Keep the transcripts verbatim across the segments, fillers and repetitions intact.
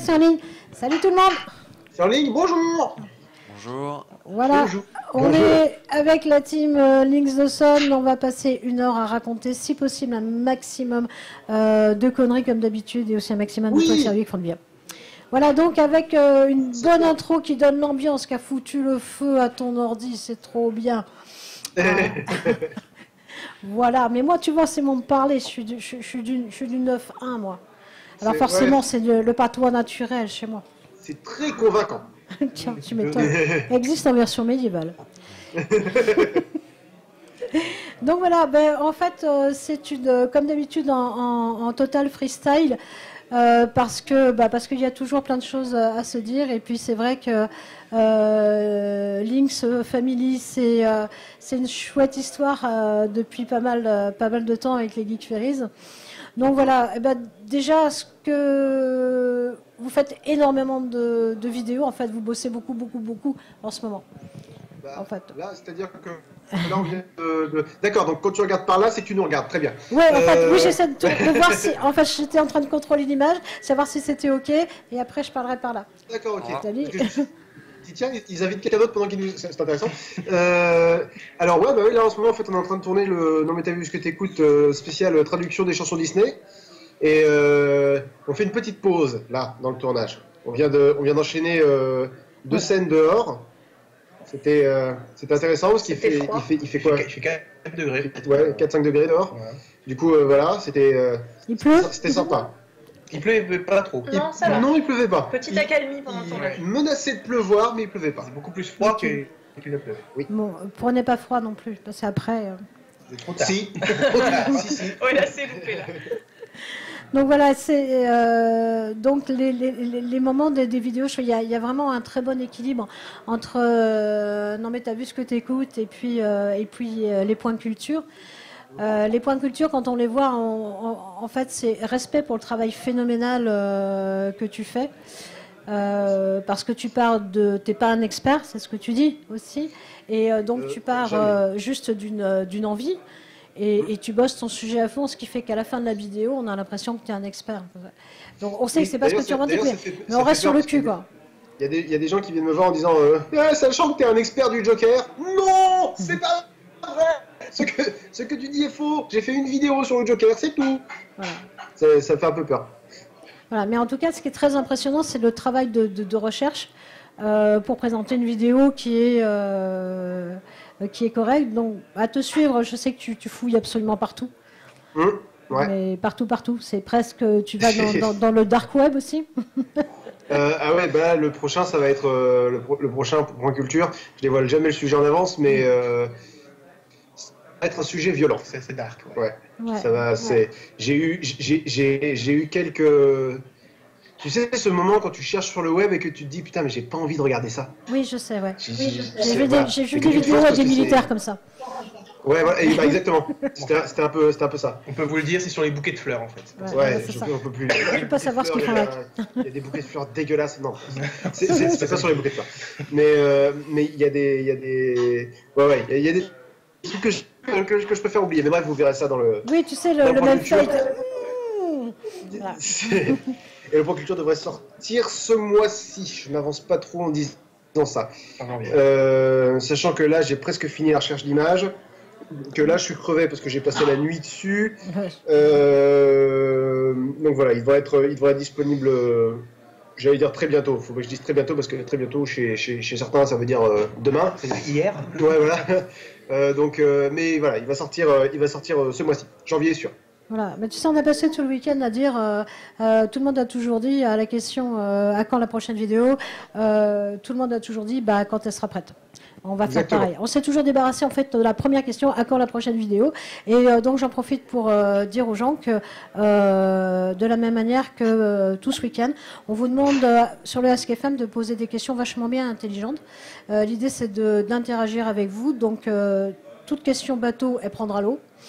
c'est en ligne. Salut tout le monde. C'est en ligne, bonjour. Bonjour. Voilà, Bonjour. on Bonjour. est avec la team euh, Links de Son. On va passer une heure à raconter, si possible, un maximum euh, de conneries comme d'habitude et aussi un maximum Oui. de trucs sérieux qui font le bien. Voilà, donc avec euh, une bonne intro qui donne l'ambiance, qui a foutu le feu à ton ordi, c'est trop bien. Euh, voilà, mais moi, tu vois, c'est mon parler. Je suis du, je, je suis du, je suis du neuf un, moi. Alors C'est- forcément, ouais. c'est le, le patois naturel chez moi. C'est très convaincant. Tiens, tu m'étonnes. Il existe en version médiévale. Donc voilà, ben, en fait, euh, c'est une, euh, comme d'habitude en, en- en total freestyle, euh, parce que bah, parce qu'il y a toujours plein de choses à, à se dire. Et puis c'est vrai que euh, Links Family, c'est euh, c'est une chouette histoire euh, depuis pas mal, euh, pas mal de temps avec les Geek Ferries. Donc voilà, eh ben, déjà, ce que vous faites énormément de, de vidéos, en fait, vous bossez beaucoup, beaucoup, beaucoup en ce moment. Bah, En fait. Là, c'est-à-dire que là, on vient de. de- D'accord, donc quand tu regardes par là, c'est que tu nous regardes. Très bien. Ouais, en fait, Euh, oui, j'essaie de, de voir si. En fait, j'étais en train de contrôler l'image, savoir si c'était OK, et après, je parlerai par là. D'accord, ok. Salut. Parce que je- dis, tiens, ils- ils invitent quelqu'un d'autre pendant qu'ils nous. C'est c'est intéressant. Euh, alors, ouais, bah oui, là en ce moment, en fait, on est en train de tourner le Non, mais t'as vu ce que t'écoutes euh, spécial euh, traduction des chansons Disney. Et euh, on fait une petite pause, là, dans le tournage. On vient de, on vient d'enchaîner euh, deux Voilà. scènes dehors. C'était euh, c'était intéressant parce qu'il C'était fait, froid. il fait, il fait quoi? Il fait quatre degrés. Ouais, quatre cinq degrés dehors. Ouais. Du coup, euh, voilà, c'était euh, Il pleut? c'était sympa. Il pleuvait pas trop. Non, Il- ça va. non, il pleuvait pas. Petite Il- accalmie pendant le il tournage. menaçait de pleuvoir, mais il pleuvait pas. C'est beaucoup plus froid que- qu'il ne pleut. Bon, prenez pas froid non plus, parce qu'après. euh, C'est trop tard. Si. si, si. Oh là, c'est loupé là. Donc voilà, c'est euh, donc les, les, les les moments des, des vidéos, je- il y, a, il y a vraiment un très bon équilibre entre euh, non mais t'as vu ce que t'écoutes et puis euh, et puis euh, les points de culture. Euh, les points de culture, quand on les voit, on- on- en fait, c'est respect pour le travail phénoménal euh, que tu fais, Euh, parce que tu pars de, t'es pas un expert, c'est ce que tu dis aussi, et euh, donc Euh, tu pars jamais. euh, juste d'une euh, d'une envie. Et, et tu bosses ton sujet à fond, ce qui fait qu'à la fin de la vidéo, on a l'impression que tu es un expert. Donc on sait Oui, que c'est pas ce que d'ailleurs, tu revendiques, d'ailleurs, mais, ça fait- mais ça on fait reste sur peur le parce cul, que quoi. Il y, a des- il y a des gens qui viennent me voir en disant euh, Ah, sachant que t'es un expert du Joker. Non, c'est pas vrai. Ce que, ce que tu dis est faux. J'ai fait une vidéo sur le Joker, c'est tout. Voilà. Ça, ça fait un peu peur. Voilà. Mais en tout cas, ce qui est très impressionnant, c'est le travail de, de- de recherche euh, pour présenter une vidéo qui est, euh, qui est correcte. Donc, à te suivre, je sais que tu, tu fouilles absolument partout. Hum, ouais. Mais partout, partout. C'est presque. Tu vas dans, dans- dans le dark web aussi. Euh, ah ouais, bah là, le prochain, ça va être euh, le, pro- le prochain point culture. Je dévoile jamais le sujet en avance, mais euh, ça va être un sujet violent. C'est assez dark. Ouais. Ouais. Ouais. Ça va, Ouais. c'est. J'ai eu, j'ai, j'ai, j'ai eu quelques. Tu sais, ce moment quand tu cherches sur le web et que tu te dis putain, mais j'ai pas envie de regarder ça. Oui, je sais, ouais. J'ai- J'ai j'ai- vu c'est- des, voilà. j'ai vu C'est des quelque vidéos chose avec parce des que c'est- militaires comme ça. Ouais, voilà, et bah, exactement. C'était, c'était un peu, c'était un peu ça. On peut vous le dire, c'est sur les bouquets de fleurs en fait. Ouais, Ouais, ouais, c'est je ça. peux, on peut plus. Je veux pas savoir ce qu'ils font Il y a- avec. Il y a des bouquets de fleurs dégueulasses. Non, c'est, c'est, c'est pas sur les bouquets de fleurs. Mais, euh, mais il y a des, il y a des, ouais, ouais, il y a- il y a des trucs que je, que, je- que je préfère oublier. Mais bref, vous verrez ça dans le. Oui, tu sais, le, Dans le point même culture. fait. Voilà. C'est- Et le point culture devrait sortir ce mois-ci. Je n'avance pas trop en disant ça. En janvier. Euh, sachant que là, j'ai presque fini la recherche d'images. Que là, je suis crevé parce que j'ai passé la nuit dessus. Ouais. Euh, donc voilà, il devrait être, il devrait être disponible. euh, J'allais dire très bientôt. Il faut que je dise très bientôt parce que très bientôt, chez, chez, chez certains, ça veut dire euh, demain. C'est hier. Ouais, voilà. Euh, donc, euh, mais voilà, il va sortir, euh, il va sortir euh, ce mois-ci. Janvier sûr. Voilà, mais tu sais, on a passé tout le week-end à dire, euh, euh, tout le monde a toujours dit à la question euh, à quand la prochaine vidéo, euh, tout le monde a toujours dit bah, quand elle sera prête. On va Exactement. faire pareil. On s'est toujours débarrassé en fait de la première question à quand la prochaine vidéo. Et euh, donc j'en profite pour euh, dire aux gens que euh, de la même manière que euh, tout ce week-end, on vous demande euh, sur le Ask F M de poser des questions vachement bien intelligentes. Euh, L'idée c'est de- d'interagir avec vous. Donc euh, toute question bateau, elle prendra l'eau.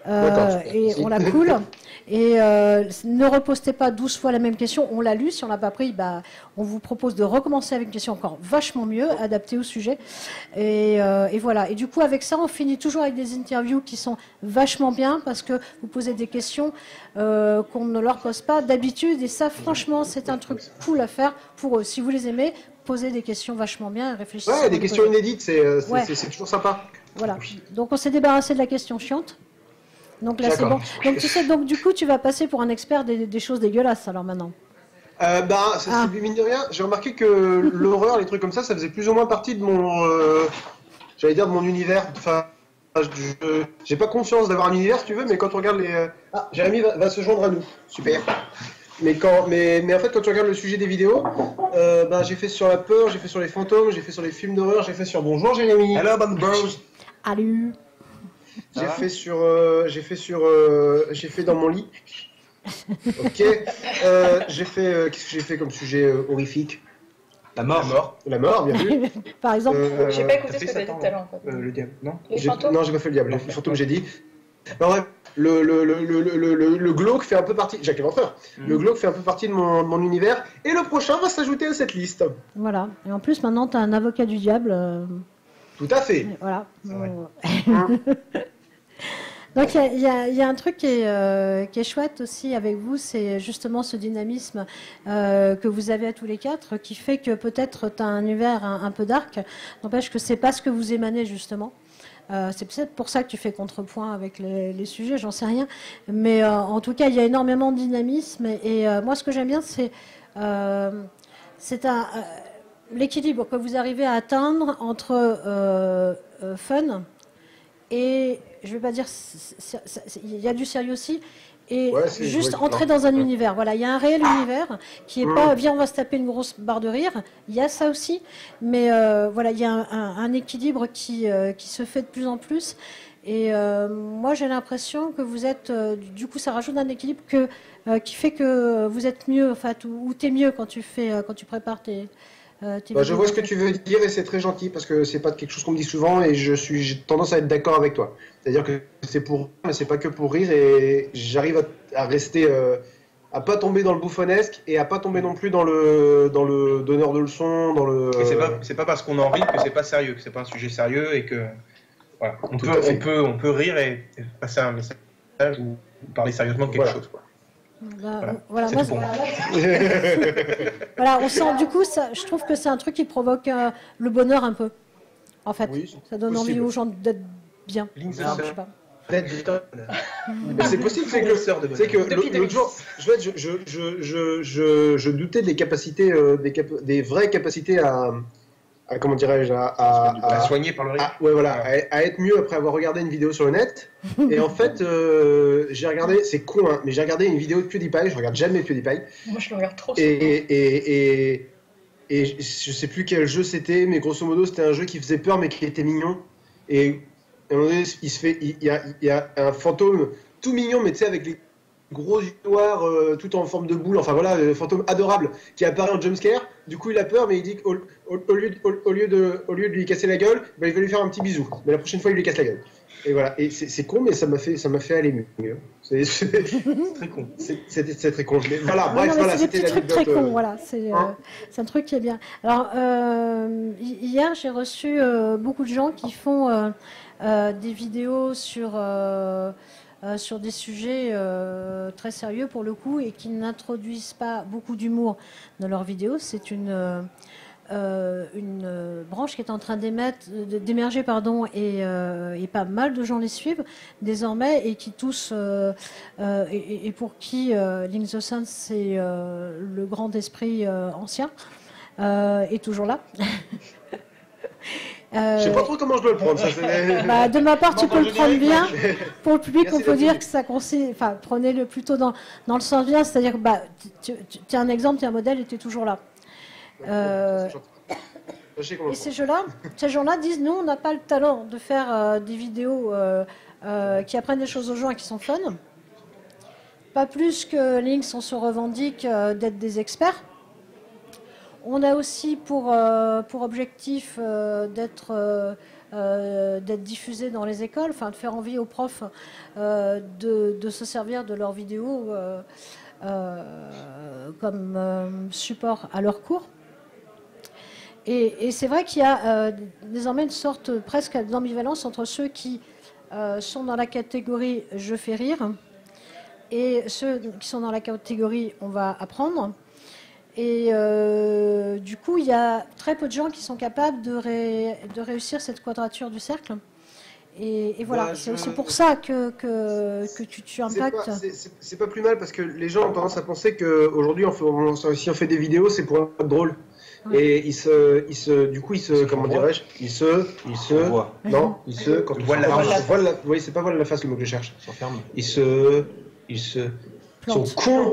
euh, et on la coule. Et euh, ne repostez pas douze fois la même question, on l'a lu, si on l'a pas pris, bah, on vous propose de recommencer avec une question encore vachement mieux, adaptée au sujet. Et, euh, et voilà. Et du coup, avec ça, on finit toujours avec des interviews qui sont vachement bien, parce que vous posez des questions euh, qu'on ne leur pose pas d'habitude. Et ça, franchement, c'est un truc cool à faire pour eux. Si vous les aimez, posez des questions vachement bien et réfléchissez. Ouais, des questions inédites, c'est euh, ouais. toujours sympa. Voilà. Donc on s'est débarrassé de la question chiante. Donc là, c'est bon. Donc tu sais, donc du coup, tu vas passer pour un expert des, des choses dégueulasses, alors maintenant. Euh, bah, ça, ah. mine de rien, j'ai remarqué que l'horreur, les trucs comme ça, ça faisait plus ou moins partie de mon, euh, j'allais dire, de mon univers. Enfin, je j'ai pas conscience d'avoir un univers, si tu veux, mais quand on regarde les... Euh... Ah, Jérémy va, va se joindre à nous. Super. Mais, quand, mais, mais en fait, quand tu regardes le sujet des vidéos, euh, bah, j'ai fait sur la peur, j'ai fait sur les fantômes, j'ai fait sur les films d'horreur, j'ai fait sur Bonjour Jérémy. Hello, Band Bros. Salut. J'ai fait sur, euh, j'ai fait sur, euh, j'ai fait dans mon lit. Ok. Euh, j'ai fait, euh, qu'est-ce que j'ai fait comme sujet euh, horrifique? La mort. La mort. La mort, bien vu. Par exemple. Euh, j'ai pas écouté ce que t'as dit tout à l'heure. Euh, le diable, non. Les fantômes. Non, j'ai pas fait le diable. Les fantômes, j'ai dit. En vrai, le le le le le le, le glauque fait un peu partie. Jacques Léventreur. Mm. Le glauque fait un peu partie de mon, de mon univers. Et le prochain va s'ajouter à cette liste. Voilà. Et en plus, maintenant, t'as un avocat du diable. Euh... Tout à fait. Voilà. Donc il y, y, y a un truc qui est, euh, qui est chouette aussi avec vous, c'est justement ce dynamisme euh, que vous avez à tous les quatre, qui fait que peut-être tu as un univers un, un peu dark, n'empêche que c'est pas ce que vous émanez justement. Euh, c'est peut-être pour ça que tu fais contrepoint avec les, les sujets, j'en sais rien. Mais euh, en tout cas, il y a énormément de dynamisme. Et, et euh, moi, ce que j'aime bien, c'est euh, c'est un... Euh, l'équilibre que vous arrivez à atteindre entre euh, euh, fun et, je ne vais pas dire, il y a du sérieux aussi, et ouais, juste ouais, entrer dans un ouais. univers. Voilà, il y a un réel univers qui n'est pas, viens, on va se taper une grosse barre de rire, il y a ça aussi, mais euh, voilà, il y a un, un, un équilibre qui, euh, qui se fait de plus en plus. Et euh, moi, j'ai l'impression que vous êtes, euh, du coup, ça rajoute un équilibre que, euh, qui fait que vous êtes mieux, enfin, ou, ou tu es mieux quand tu, fais, euh, quand tu prépares tes... Euh, bah, je vois ce que tu veux dire et c'est très gentil parce que c'est pas quelque chose qu'on me dit souvent et je suis j'ai tendance à être d'accord avec toi. C'est-à-dire que c'est pour mais c'est pas que pour rire et j'arrive à, à rester euh, à pas tomber dans le bouffonnesque et à pas tomber non plus dans le dans le donneur de leçons, dans le. Et c'est pas c'est pas parce qu'on en rit que c'est pas sérieux, que c'est pas un sujet sérieux et que voilà, on peut on peut on peut rire et, et passer un message ou parler sérieusement de quelque voilà. chose quoi. Bah, voilà, voilà, moi, voilà, on sent du coup, ça, je trouve que c'est un truc qui provoque euh, le bonheur un peu. En fait, oui, ça donne possible. envie aux gens d'être bien. Alors, je sais pas. C'est possible, c'est que, c'est que l'autre jour, je, je, je, je, je, je doutais des capacités, euh, des, cap des vraies capacités à. À, comment dirais-je, à, à, à, à soigner par le rire. Ouais, voilà, à, à être mieux après avoir regardé une vidéo sur le net. Et en fait, euh, j'ai regardé, c'est con, hein, mais j'ai regardé une vidéo de PewDiePie. Je regarde jamais PewDiePie. Moi, je le regarde trop. Et, et, et, et, et je sais plus quel jeu c'était, mais grosso modo, c'était un jeu qui faisait peur, mais qui était mignon. Et à un moment donné, il se fait, il y a, il y a un fantôme tout mignon, mais tu sais, avec les gros yeux noirs, euh, tout en forme de boule, enfin voilà, le fantôme adorable qui apparaît en jumpscare. Du coup, il a peur, mais il dit qu'au au, au lieu, au, au lieu de, au lieu de lui casser la gueule, bah, il va lui faire un petit bisou. Mais la prochaine fois, il lui casse la gueule. Et voilà. Et c'est con, mais ça m'a fait, ça m'a fait aller mieux. C'est très con. C'est très con. Mais voilà, bref, non, non, voilà, c'était l'anecdote. C'est des trucs très cons, voilà. C'est hein euh, un truc qui est bien. Alors, euh, hier, j'ai reçu euh, beaucoup de gens qui font euh, euh, des vidéos sur. Euh, Euh, sur des sujets euh, très sérieux pour le coup et qui n'introduisent pas beaucoup d'humour dans leurs vidéos. C'est une, euh, une euh, branche qui est en train d'émerger pardon, et, euh, et pas mal de gens les suivent désormais et qui tous euh, euh, et, et pour qui euh, Link the Sun c'est euh, le grand esprit euh, ancien euh, est toujours là. Euh, je sais pas trop comment je dois le prendre. Ça, bah, de ma part, tu peux le prendre bien. Pour le public, on peut dire que ça conseille. Enfin, prenez-le plutôt dans, dans le sens bien, c'est-à-dire que bah, tu, tu, tu es un exemple, tu es un modèle et tu es toujours là. Euh, et ces gens-là, ces gens-là disent nous, on n'a pas le talent de faire euh, des vidéos euh, euh, qui apprennent des choses aux gens et qui sont fun. Pas plus que Lynx, on se revendique euh, d'être des experts. on a aussi pour, euh, pour objectif euh, d'être euh, euh, d'être diffusé dans les écoles, enfin de faire envie aux profs euh, de, de se servir de leurs vidéos euh, euh, comme euh, support à leurs cours. Et, et c'est vrai qu'il y a euh, désormais une sorte presque d'ambivalence entre ceux qui euh, sont dans la catégorie « je fais rire » et ceux qui sont dans la catégorie « on va apprendre ». Et euh, du coup, il y a très peu de gens qui sont capables de, ré, de réussir cette quadrature du cercle. Et, et voilà, bah, c'est je... aussi pour ça que, que, que tu, tu impactes. C'est pas, pas plus mal parce que les gens ont tendance à penser qu'aujourd'hui, si on fait des vidéos, c'est pour être drôle. Ouais. Et il se, il se, du coup, il se, comment dirais-je, il se, il se, non, il se, quand on voit la face, oui, c'est pas voile la face le mot que je cherche. S'enferme. Il se, il se, son con.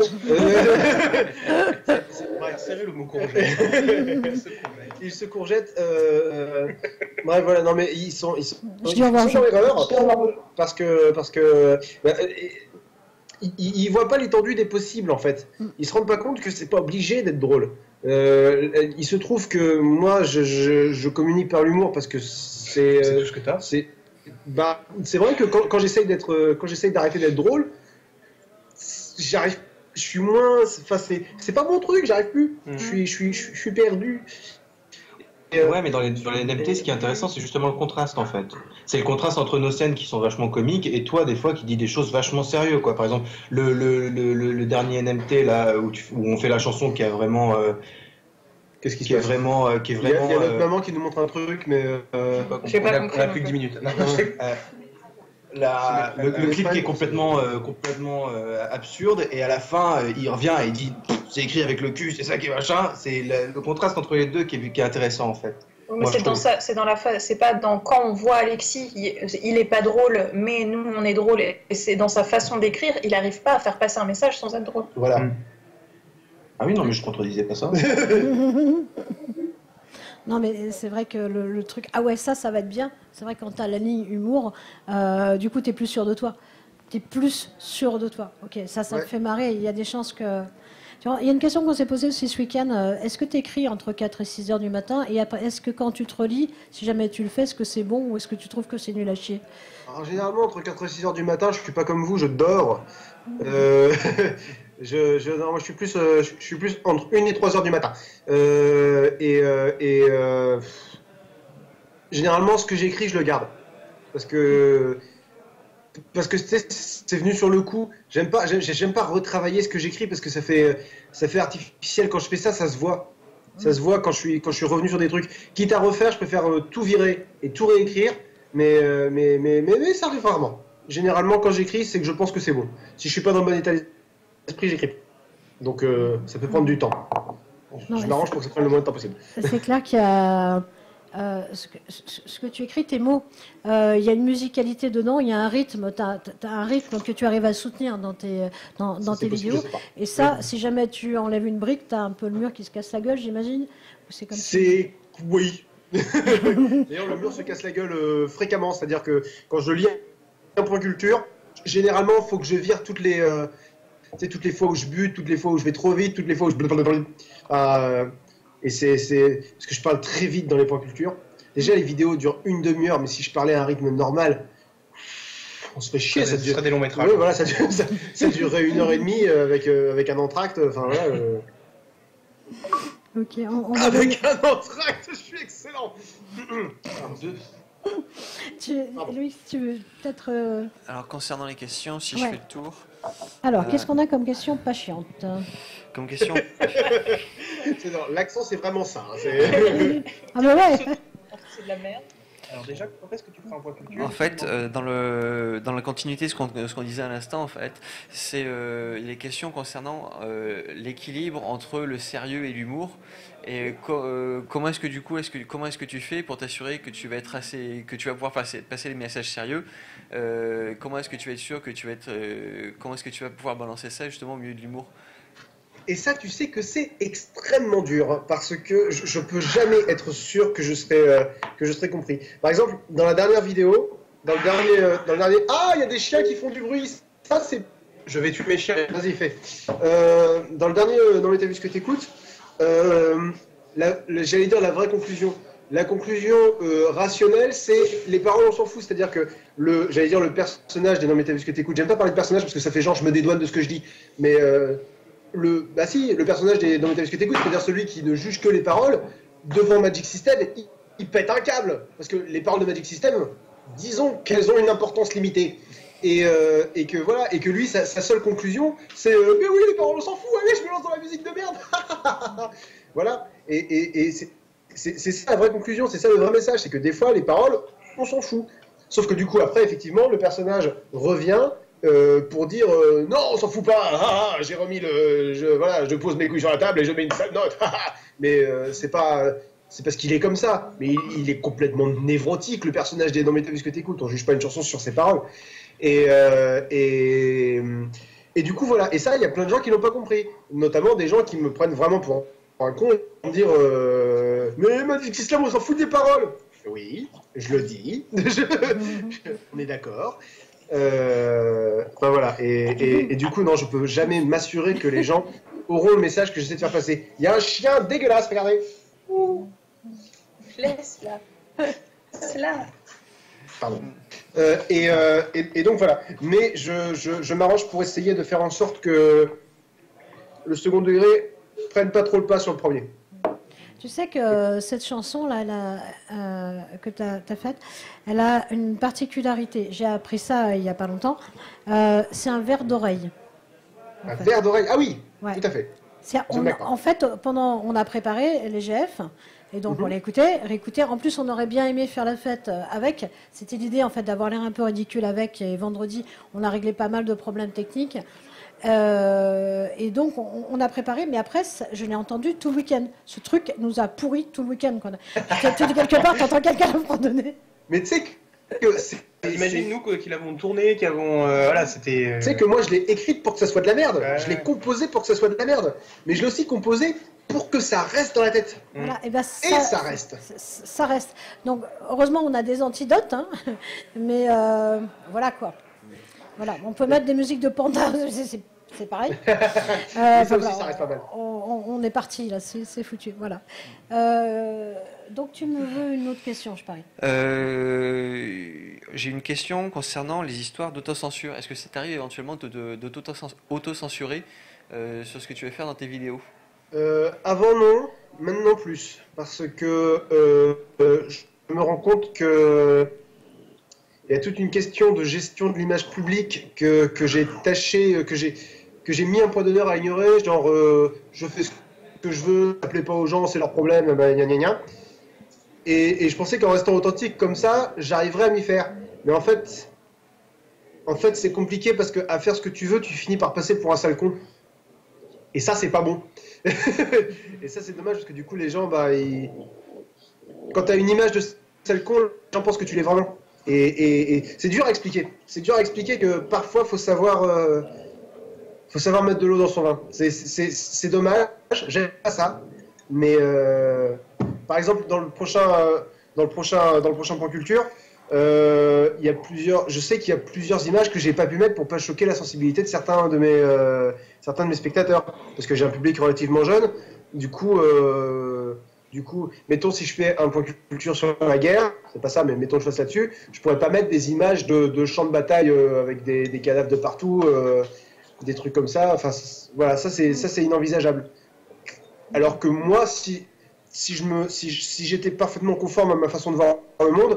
Ouais, serré le mot courgette. Ils se courgettent. Euh, bref, voilà, non mais ils sont, ils sont, je ils sont dans l'erreur parce que, parce que, bah, ils, ils voient pas l'étendue des possibles en fait. Ils se rendent pas compte que c'est pas obligé d'être drôle. Euh, il se trouve que moi, je, je, je communique par l'humour parce que c'est. C'est tout ce que t'as. C'est, bah, c'est vrai que quand, quand j'essaye d'être, quand j'essaye d'arrêter d'être drôle, j'arrive. Je suis moins. Enfin, c'est, c'est pas mon truc. J'arrive plus. Mmh. Je suis, je suis, je suis perdu. Euh, ouais, mais dans les, dans les N F T, ce qui est intéressant, c'est justement le contraste en fait. C'est le contraste entre nos scènes qui sont vachement comiques et toi, des fois, qui dis des choses vachement sérieuses, quoi. Par exemple, le, le, le, le dernier N F T là où, tu, où on fait la chanson qui a vraiment. Euh, Qu'est-ce qui, qui, est vraiment, euh, qui est vraiment. Il y a, il y a notre euh... maman qui nous montre un truc, mais. Euh, J'ai pas compris. On a plus que dix minutes. Non, euh, la, le, le clip qui est complètement, euh, complètement euh, absurde et à la fin, euh, il revient et il dit c'est écrit avec le cul, c'est ça qui est machin. C'est le, le contraste entre les deux qui est, qui est intéressant en fait. Oui, mais c'est dans ça, c'est dans la phase, c'est pas dans quand on voit Alexis, il, il est pas drôle, mais nous on est drôle et c'est dans sa façon d'écrire, il arrive pas à faire passer un message sans être drôle. Voilà. Mmh. Ah oui, non, mais je contredisais pas ça. Non, mais c'est vrai que le, le truc, ah ouais, ça, ça va être bien. C'est vrai que quand t'as la ligne humour, euh, du coup, t'es plus sûr de toi. T'es plus sûr de toi. Ok, ça, ça ouais. me fait marrer. Il y a des chances que. Tu vois, il y a une question qu'on s'est posée aussi ce week-end. Euh, est-ce que tu écris entre quatre et six heures du matin? Et après, est-ce que quand tu te relis, si jamais tu le fais, est-ce que c'est bon ou est-ce que tu trouves que c'est nul à chier? Alors, généralement, entre quatre et six heures du matin, je suis pas comme vous, je dors. Euh, je, je, non, moi, je suis plus, euh, je suis plus entre une et trois heures du matin. Euh, et euh, et euh, généralement, ce que j'écris, je le garde. Parce que, parce que c'est venu sur le coup. J'aime pas, j'aime pas retravailler ce que j'écris parce que ça fait, ça fait artificiel. Quand je fais ça, ça se voit. Ça se voit quand je suis, quand je suis revenu sur des trucs. Quitte à refaire, je préfère tout virer et tout réécrire. Mais, mais, mais, mais, mais ça arrive rarement. Généralement, quand j'écris, c'est que je pense que c'est bon. Si je suis pas dans le bon état d'esprit, j'écris. Donc, euh, ça peut prendre du temps. Non, je m'arrange pour que ça prenne le moins de temps possible. C'est clair qu'il y a euh, ce, que, ce que tu écris, tes mots. Euh, il y a une musicalité dedans, il y a un rythme. Tu as, as un rythme que tu arrives à soutenir dans tes, dans, dans tes vidéos. Et ça, oui. Si jamais tu enlèves une brique, tu as un peu le mur qui se casse la gueule, j'imagine. C'est comme C'est oui. D'ailleurs, le mur se casse la gueule euh, fréquemment, c'est-à-dire que quand je lis un point culture, généralement, il faut que je vire toutes les, euh, toutes les fois où je bute, toutes les fois où je vais trop vite, toutes les fois où je... Euh, et c'est parce que je parle très vite dans les points culture. Déjà, les vidéos durent une demi-heure, mais si je parlais à un rythme normal, on se fait chier. Ça, ça dure des longs métrages. Ouais, voilà, ça, dure, ça, ça durerait une heure et demie avec, euh, avec un entracte. Enfin, voilà. Euh... Okay, on, on Avec un entracte, je suis excellent. tu, Louis, tu veux peut-être... Euh... Alors, concernant les questions, si ouais. je fais le tour... Alors, euh... qu'est-ce qu'on a comme question pas chiante? Comme question... L'accent, c'est vraiment ça. Hein, ah bah ouais. C'est de la merde. Alors déjà, quand est-ce que tu feras un point culture? En fait, euh, dans, le, dans la continuité de ce qu'on qu disait à l'instant, en fait, c'est euh, les questions concernant euh, l'équilibre entre le sérieux et l'humour. Et co euh, comment est-ce que du coup, est-ce que comment est-ce que tu fais pour t'assurer que tu vas être assez, que tu vas pouvoir passer, passer les messages sérieux? euh, Comment est-ce que tu vas être sûr que tu vas être, euh, comment est-ce que tu vas pouvoir balancer ça justement au milieu de l'humour? Et ça, tu sais que c'est extrêmement dur, hein, parce que je, je peux jamais être sûr que je serai, euh, que je serai compris. Par exemple, dans la dernière vidéo, dans le dernier, euh, dans le dernier, ah, il y a des chiens qui font du bruit. Ça, c'est, je vais tuer mes chiens. Vas-y, fais. Euh, dans le dernier, euh, dans les t'as vu ce que t'écoutes, euh, j'allais dire la vraie conclusion. La conclusion euh, rationnelle, c'est les paroles, on s'en fout. C'est-à-dire que, le, j'allais dire le personnage des Non mais t'as vu ce que t'écoutes. J'aime pas parler de personnage parce que ça fait genre je me dédouane de ce que je dis. Mais euh, le, bah si, le personnage des Non mais t'as vu ce que t'écoutes, c'est-à-dire celui qui ne juge que les paroles, devant Magic System, il, il pète un câble. Parce que les paroles de Magic System, disons qu'elles ont une importance limitée. Et, euh, et que voilà, et que lui, sa, sa seule conclusion, c'est euh, mais oui, les paroles, on s'en fout, allez, je me lance dans la musique de merde. Voilà. Et, et, et c'est. C'est ça la vraie conclusion, c'est ça le vrai message, c'est que des fois les paroles, on s'en fout. Sauf que du coup après effectivement le personnage revient euh, pour dire euh, non on s'en fout pas, ah, ah, j'ai remis le, je, voilà, je pose mes couilles sur la table et je mets une sale note, mais euh, c'est pas, c'est parce qu'il est comme ça, mais il, il est complètement névrotique le personnage des Non mais t'as vu ce que t'écoutes, on juge pas une chanson sur ses paroles. Et, euh, et, et du coup voilà, et ça il y a plein de gens qui l'ont pas compris, notamment des gens qui me prennent vraiment pour un con et vont me dire euh, mais Magic System on s'en fout des paroles. Oui, je le dis, je, je, on est d'accord. Euh, ben voilà, et, et, et du coup non, je peux jamais m'assurer que les gens auront le message que j'essaie de faire passer. Il y a un chien dégueulasse, regardez. Laisse-la. Laisse-la. Pardon. Euh, et, euh, et, et donc voilà, mais je, je, je m'arrange pour essayer de faire en sorte que le second degré prenne pas trop le pas sur le premier. Tu sais que cette chanson-là, euh, que tu as, as faite, elle a une particularité. J'ai appris ça il n'y a pas longtemps. Euh, c'est un verre d'oreille. Un verre d'oreille. Ah oui, ouais. Tout à fait. On, en fait, pendant, on a préparé les G F, et donc mm-hmm. on l'a écouté, réécouté. En plus, on aurait bien aimé faire la fête avec. C'était l'idée, en fait, d'avoir l'air un peu ridicule avec. Et vendredi, on a réglé pas mal de problèmes techniques. Euh, et donc, on, on a préparé, mais après, je l'ai entendu tout le week-end. Ce truc nous a pourri tout le week-end. Tu dis quelque part, tu entends quelqu'un à me donner. Mais tu sais que. Imagine nous qui l'avons tourné, qui avons. Euh, voilà, c'était. Euh... Tu sais que moi, je l'ai écrite pour que ça soit de la merde. Ouais. Je l'ai composée pour que ça soit de la merde. Mais je l'ai aussi composée pour que ça reste dans la tête. Voilà, et, ben ça, et ça reste. Ça, ça reste. Donc, heureusement, on a des antidotes. Hein, mais euh, voilà quoi. Voilà, on peut mettre des musiques de panda. C'est pareil. Euh, ça aussi, voilà, ça reste pas mal. On, on, on est parti, là, c'est foutu. Voilà. Euh, donc, tu me veux une autre question, je parie. Euh, J'ai une question concernant les histoires d'autocensure. Est-ce que ça t'arrive éventuellement de, de, de t'auto-censurer euh, sur ce que tu veux faire dans tes vidéos? euh, Avant, non. Maintenant, plus. Parce que euh, euh, je me rends compte que il y a toute une question de gestion de l'image publique que, que j'ai tâché, que j'ai que j'ai mis un point d'honneur à ignorer, genre euh, je fais ce que je veux, n'appelez pas aux gens, c'est leur problème, bah, gna gna gna. Et, et je pensais qu'en restant authentique comme ça, j'arriverais à m'y faire. Mais en fait, en fait c'est compliqué parce qu'à faire ce que tu veux, tu finis par passer pour un sale con. Et ça, c'est pas bon. Et ça, c'est dommage parce que du coup, les gens, bah, ils... quand tu as une image de sale con, les gens pensent que tu l'es vraiment. Et, et, et c'est dur à expliquer. C'est dur à expliquer que parfois, faut savoir, euh, faut savoir mettre de l'eau dans son vin. C'est dommage. J'aime pas ça. Mais euh, par exemple, dans le prochain, euh, dans le prochain, dans le prochain point culture, euh, il y a plusieurs. Je sais qu'il y a plusieurs images que j'ai pas pu mettre pour pas choquer la sensibilité de certains de mes, euh, certains de mes spectateurs, parce que j'ai un public relativement jeune. Du coup. Euh, Du coup, mettons si je fais un point culture sur la guerre, c'est pas ça, mais mettons que je fasse là-dessus, je pourrais pas mettre des images de, de champs de bataille euh, avec des, des cadavres de partout, euh, des trucs comme ça. Enfin, voilà, ça c'est ça c'est inenvisageable. Alors que moi, si si je me si, si j'étais parfaitement conforme à ma façon de voir le monde,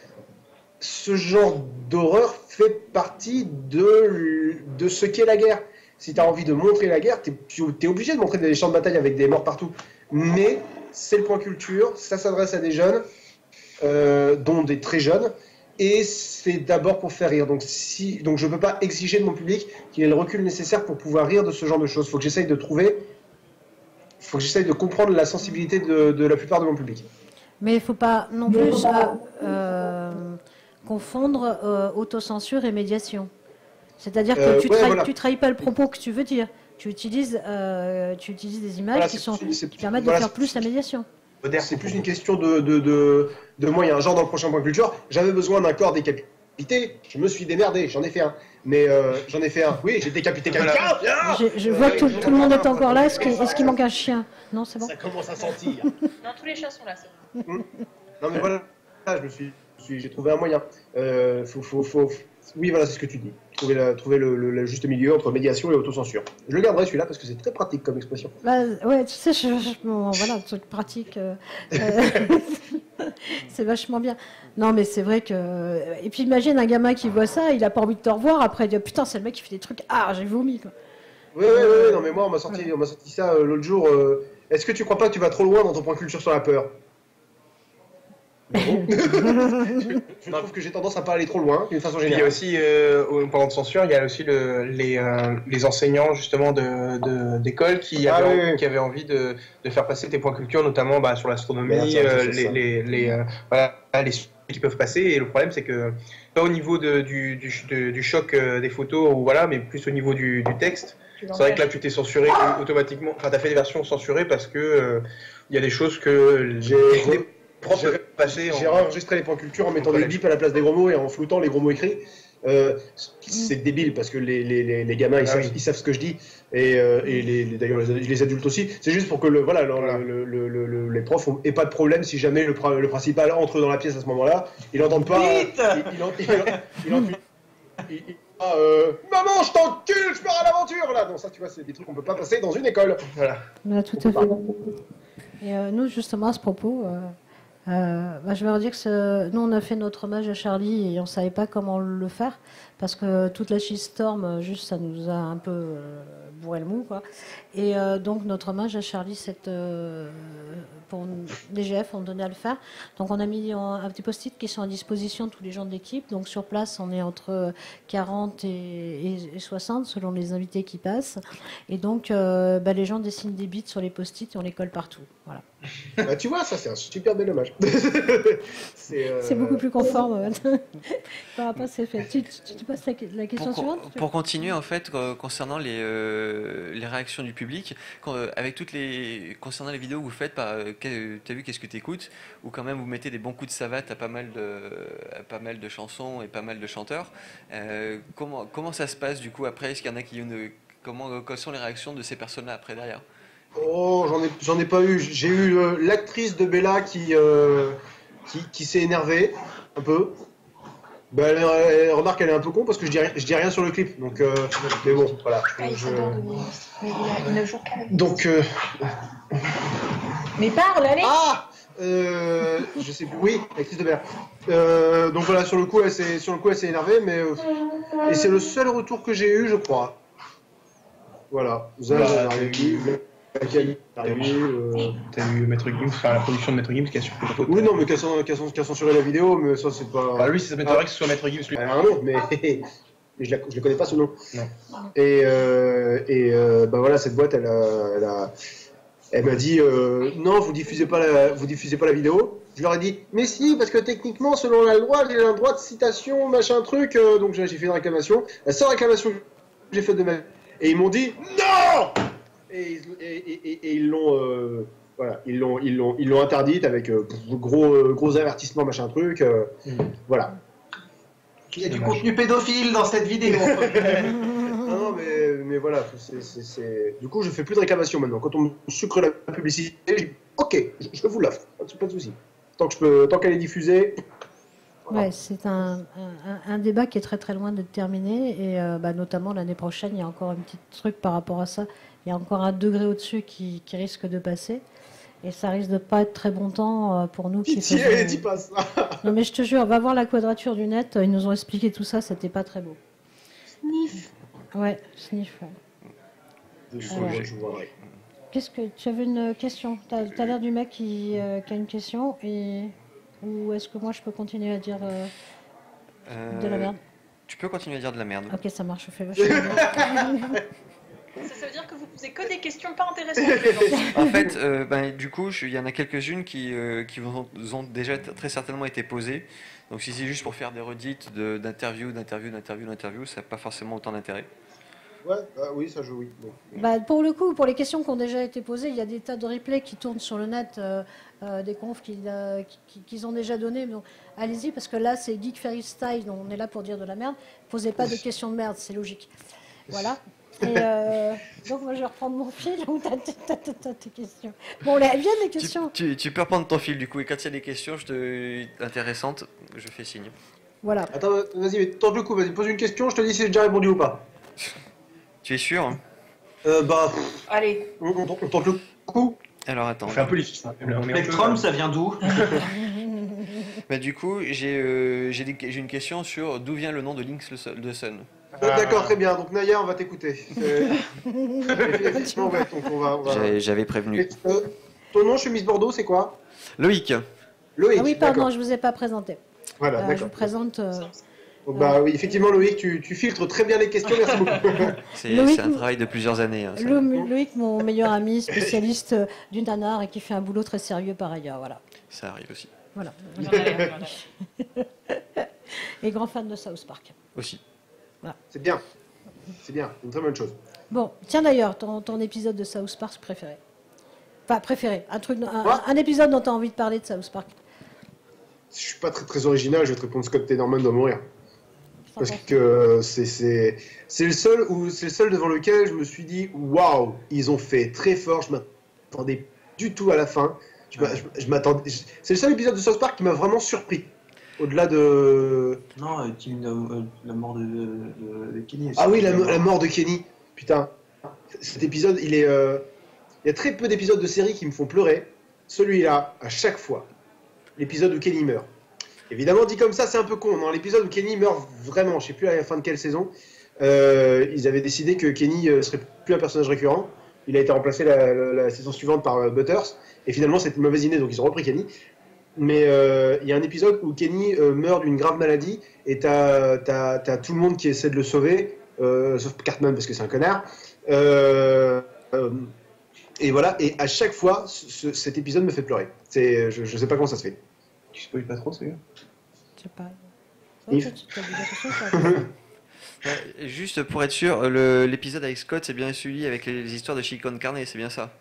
ce genre d'horreur fait partie de de ce qu'est la guerre. Si tu as envie de montrer la guerre, tu es obligé de montrer des champs de bataille avec des morts partout. Mais c'est le point culture, ça s'adresse à des jeunes, euh, dont des très jeunes, et c'est d'abord pour faire rire. Donc, si, donc je ne peux pas exiger de mon public qu'il ait le recul nécessaire pour pouvoir rire de ce genre de choses. Il faut que j'essaye de trouver, il faut que j'essaye de comprendre la sensibilité de, de la plupart de mon public. Mais il ne faut pas non plus euh, confondre euh, autocensure et médiation. C'est-à-dire que euh, tu ne ouais, trahis, voilà. trahis pas le propos que tu veux dire. Tu utilises, euh, tu utilises des images voilà, qui, sont, qui permettent voilà, de faire plus la médiation. C'est plus une question de, de, de, de moyens. Genre dans le prochain point culture, j'avais besoin d'un corps décapité décapité, je me suis démerdé, j'en ai fait un. Mais euh, j'en ai fait un. Oui, j'ai décapité quelqu'un. Je, je vois que tout, tout le monde est encore là. Est-ce qu'il est qu'il manque un chien? Non, c'est bon. Ça commence à sentir. Non, tous les chiens sont là, c'est bon. Mmh. Non mais voilà, je me suis, je suis- j'ai trouvé un moyen. Euh, faut, faut, faut, oui, voilà, c'est ce que tu dis. Trouver, la, trouver le, le- le juste milieu entre médiation et autocensure. Je le garderai celui-là parce que c'est très pratique comme expression. Bah, ouais, tu sais, je, je- bon, voilà, truc pratique. euh, euh, c'est vachement bien. Non, mais c'est vrai que. Et puis imagine un gamin qui voit ça, il a pas envie de te revoir. Après, il dit putain, c'est le mec qui fait des trucs. Ah, j'ai vomi, quoi. Oui, oui, oui, non mais moi on m'a sorti, on m'a sorti ça euh, l'autre jour. euh, Est-ce que tu crois pas que tu vas trop loin dans ton point culture sur la peur? Non. je, je trouve que j'ai tendance à pas aller trop loin, d'une façon Il y a générale. aussi, euh, en parlant de censure, il y a aussi le, les, euh, les enseignants justement de, de, d'école qui, Ah, avaient, oui, oui. qui avaient envie de, de faire passer tes points culture, notamment bah, sur l'astronomie, Merde, ça, euh, c'est les, ça. les, les, euh, voilà, les sujets qui peuvent passer. Et le problème, c'est que pas au niveau de, du, du, de- du choc euh, des photos, ou voilà, mais plus au niveau du, du texte. C'est vrai que là, tu t'es censuré automatiquement. Enfin, t'as fait des versions censurées parce que euh, il y a des choses que J'ai les profs j'ai- peuvent passer. J'ai en- enregistré les points culture en mettant des collège. bips à la place des gros mots et en floutant les gros mots écrits. Euh, c'est débile parce que les, les, les, les gamins ils, Ah savent, oui. ils savent ce que je dis et, euh, et les, les- d'ailleurs les, les adultes aussi. C'est juste pour que le, voilà, le- Voilà. le- le- le- le- les profs n'aient pas de problème si jamais le, pra- le principal entre dans la pièce à ce moment-là. Ils n'entendent pas. Vite il, il, en- il, en- il, en- il- il- ah, euh, Maman, je t'encule, je pars à l'aventure. Voilà, donc ça, tu vois, c'est des trucs qu'on peut pas passer dans une école. Voilà. Ouais, tout à fait. Et euh, nous, justement, à ce propos, euh, euh, bah, je vais redire que ce- nous, on a fait notre hommage à Charlie et on savait pas comment le faire parce que toute la shitstorm, euh, juste, ça nous a un peu euh, bourré le mou, quoi. Et euh, donc, notre hommage à Charlie, cette, euh, pour D G F, on donnait à le faire. Donc, on a mis en- un petit post-it qui sont à disposition de tous les gens de l'équipe. Donc, sur place, on est entre quarante et, et- et soixante selon les invités qui passent. Et donc, euh, bah, les gens dessinent des bits sur les post-it et on les colle partout. Voilà. Bah, tu vois, ça, c'est un super bel hommage. c'est euh, C'est beaucoup plus conforme. euh, par rapport à ces faits. Tu, tu, tu passes la, la question Pour, suivante con- pour continuer en fait euh, concernant les, euh, les réactions du public, quand, euh, avec toutes les concernant les vidéos que vous faites, par, euh, que- t'as vu qu'est-ce que t'écoutes, ou quand même vous mettez des bons coups de savate à pas mal de, à pas mal de chansons et pas mal de chanteurs. euh, comment comment ça se passe du coup après? Est-ce qu'il y en a qui ne- comment euh, quelles sont les réactions de ces personnes-là après derrière? Oh, j'en ai, j'en ai pas eu. J'ai eu euh, l'actrice de Bella qui, euh, qui, qui s'est énervée un peu. Bah, elle, elle remarque qu'elle est un peu con parce que je dis rien, je dis rien sur le clip. Donc, euh, mais bon, voilà. Ah, il Je- s'adore de ministre. Mais il, a- il ne joue qu'avec. donc, euh, Mais parle, allez. ah, euh, je sais plus. Oui, l'actrice de Bella. Euh, donc voilà, sur le coup, elle s'est, sur le coup, elle s'est énervée, mais euh, et c'est le seul retour que j'ai eu, je crois. Voilà. Vous avez Bah, rien t'as eu- vu. Laquelle t'as eu, euh, T'as eu Maître Gims, enfin la production de Maître Gims qui a surpris la faute. Oui, non, mais qu'elle a, qu'elle a- qu'elle a censuré la vidéo, mais ça, c'est pas. Bah, lui, ça m'étonnerait que ce soit Maître Gims lui. Elle a un nom, mais, mais je, la, je le connais pas ce nom. Non. Et, euh, et euh, bah voilà, cette boîte, elle a, elle a- elle m'a dit euh, non, vous diffusez pas la, vous diffusez pas la vidéo. Je leur ai dit mais si, parce que techniquement, selon la loi, j'ai un droit de citation, machin truc. euh, donc j'ai fait une réclamation. La seule réclamation que j'ai faite de ma vie. Et ils m'ont dit non. Et, ils- et, et- et- et ils l'ont, euh, voilà, ils l'ont, ils l'ont, ils l'ont interdite avec euh, gros, euh, gros avertissement, machin truc. euh, Mm. Voilà. Il y a du contenu pédophile dans cette vidéo. Non, non, mais, mais voilà, c'est, c'est, c'est- du coup, je fais plus de réclamation maintenant. Quand on me sucre la publicité, je dis ok, je, je vous l'offre, pas de, pas de souci. Tant que je peux, tant qu'elle est diffusée. Ouais, c'est un, un, un débat qui est très très loin d'être terminé et euh, bah, notamment l'année prochaine, il y a encore un petit truc par rapport à ça. Il y a encore un degré au-dessus qui, qui risque de passer et ça risque de pas être très bon temps euh, pour nous qui Pitié, faisons- dis pas ça. Non mais je te jure, va voir la quadrature du net. Ils nous ont expliqué tout ça, c'était pas très beau. Sniff. Ouais, sniff. Ouais. Je, Alors. je- je vois, ouais. Qu'est-ce que tu avais une question? T'as as, l'air du mec qui, euh, qui a une question et ou est-ce que moi je peux continuer à dire euh, de la Euh, merde? Tu peux continuer à dire de la merde. Ok, ça marche, je fais vachement bien. Ça, ça veut dire que vous posez que des questions pas intéressantes. les gens. En fait, euh, ben, du coup, je- il y en a quelques-unes qui, euh, qui vous ont, vous ont déjà t- très certainement été posées. Donc si c'est juste pour faire des redites de- d'interviews, d'interviews, d'interviews, d'interviews, ça n'a pas forcément autant d'intérêt. Ouais, bah oui, ça joue, oui. Bon. Bah, pour le coup, pour les questions qui ont déjà été posées, il y a des tas de replays qui tournent sur le net, euh, euh, des confs qu'ils euh, qui- qu'ils ont déjà donné. Donc, allez-y, parce que là, c'est Geek Fairy Style, donc on est là pour dire de la merde. Posez pas de questions de merde, c'est logique. Voilà. Et euh, donc, moi, je vais reprendre mon fil où t'as t'as- t'as- t'as tes questions. Bon, elles viennent les Tu, questions. tu- tu peux reprendre ton fil du coup, et quand il y a des questions je te... intéressantes, je fais signe. Voilà. Attends, vas-y, mais tente le coup, vas-y, pose une question, je te dis si j'ai déjà répondu ou pas. Tu es sûr? Euh, bah, pff, Allez, on, on- on tente le coup. Alors attends. On fait un peu les fiches. hein. On est un peu, Spectrum, euh, ça vient d'où? Bah, du coup, j'ai euh, j'ai des- j'ai une question sur d'où vient le nom de Link's le Sun- the Sun. Euh, D'accord, très bien. Donc Naya, on va t'écouter. Euh, Effectivement, ouais, donc on va. on va- J'avais j'avais prévenu. Euh, ton nom chez Miss Bordeaux, c'est quoi? Loïc, Loïc. Ah oui, pardon, d'accord. je vous ai pas présenté. Voilà, Euh, je d'accord. vous présente. euh, Donc, bah oui, effectivement, Loïc, tu, tu filtres très bien les questions. Merci beaucoup. c'est Loïc- c'est un travail de plusieurs années. hein, ça. Lo- Loïc, mon meilleur ami, spécialiste euh, du nanar et qui fait un boulot très sérieux par ailleurs. Voilà. Ça arrive aussi. Voilà. voilà, voilà. Et grand fan de South Park. Aussi. C'est bien. C'est bien, c'est une très bonne chose. Bon, tiens d'ailleurs, ton, ton épisode de South Park préféré. Enfin, préféré. Un, truc, un, Quoi un épisode dont tu as envie de parler de South Park. Je suis pas très, très original, je vais te répondre Scott T. Norman doit mourir. Parce Fantastique. que c'est c'est c'est le seul où c'est le seul devant lequel je me suis dit waouh, ils ont fait très fort, je m'attendais du tout à la fin. Je m'a- je- je m'attendais je- c'est le seul épisode de South Park qui m'a vraiment surpris. Au-delà de Non, euh, Tim, euh, la mort de, de- de Kenny. Ah oui, la, la mort de Kenny. Putain. Cet épisode, il est euh, il y a très peu d'épisodes de série qui me font pleurer. Celui-là, à chaque fois. L'épisode où Kenny meurt. Évidemment, dit comme ça, c'est un peu con. Dans l'épisode où Kenny meurt vraiment, je sais plus à la fin de quelle saison, euh, ils avaient décidé que Kenny euh, serait plus un personnage récurrent. Il a été remplacé la, la- la saison suivante par euh, Butters. Et finalement, c'était une mauvaise idée, donc ils ont repris Kenny. Mais euh, il y a un épisode où Kenny euh, meurt d'une grave maladie et t'as t'as- t'as tout le monde qui essaie de le sauver, euh, sauf Cartman parce que c'est un connard. Euh, euh, et voilà, et à chaque fois, ce- cet épisode me fait pleurer. C'est, je, je sais pas comment ça se fait. Tu spoil pas trop, c'est bien. Je sais pas. Yves. Ouais, tu- tu as dit quelque chose, ça Ouais, juste pour être sûr, le- l'épisode avec Scott, c'est bien celui avec les, les histoires de Chicon Carnet, c'est bien ça?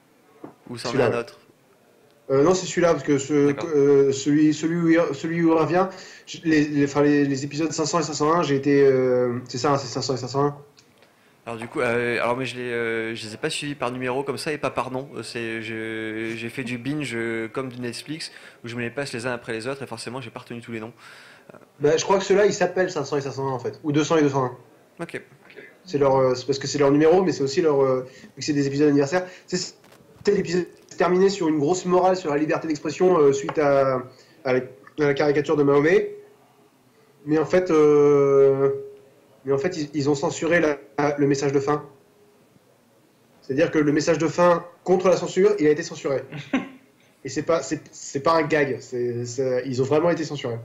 Ou c'en est Celui-là, un ouais. autre? Euh, non, c'est celui-là, parce que ce, D'accord. euh, celui, celui, où il, celui où il revient, je- les, les, enfin, les, les épisodes cinq cents et cinq cent un, j'ai été. euh, c'est ça, hein, c'est cinq cents et cinq cent un. Alors du coup, euh, alors mais je les, euh, je les ai pas suivis par numéro comme ça et pas par nom. C'est, je- j'ai fait du binge euh, comme du Netflix où je me les passe les uns après les autres et forcément j'ai pas retenu tous les noms. Bah, je crois que ceux-là, ils s'appellent cinq cents et cinq cent un en fait, ou deux cents et deux cent un. Ok. C'est leur, euh, c'est parce que c'est leur numéro, mais c'est aussi leur, euh, vu que c'est des épisodes anniversaires. C'est, c'est l'épisode se terminait sur une grosse morale sur la liberté d'expression euh, suite à, à, la, à la caricature de Mahomet. Mais en fait, euh, mais en fait, ils, ils ont censuré la- la- le message de fin. C'est-à-dire que le message de fin contre la censure, il a été censuré. Et c'est pas, c'est, c'est pas un gag. C'est, c'est- ils ont vraiment été censurés.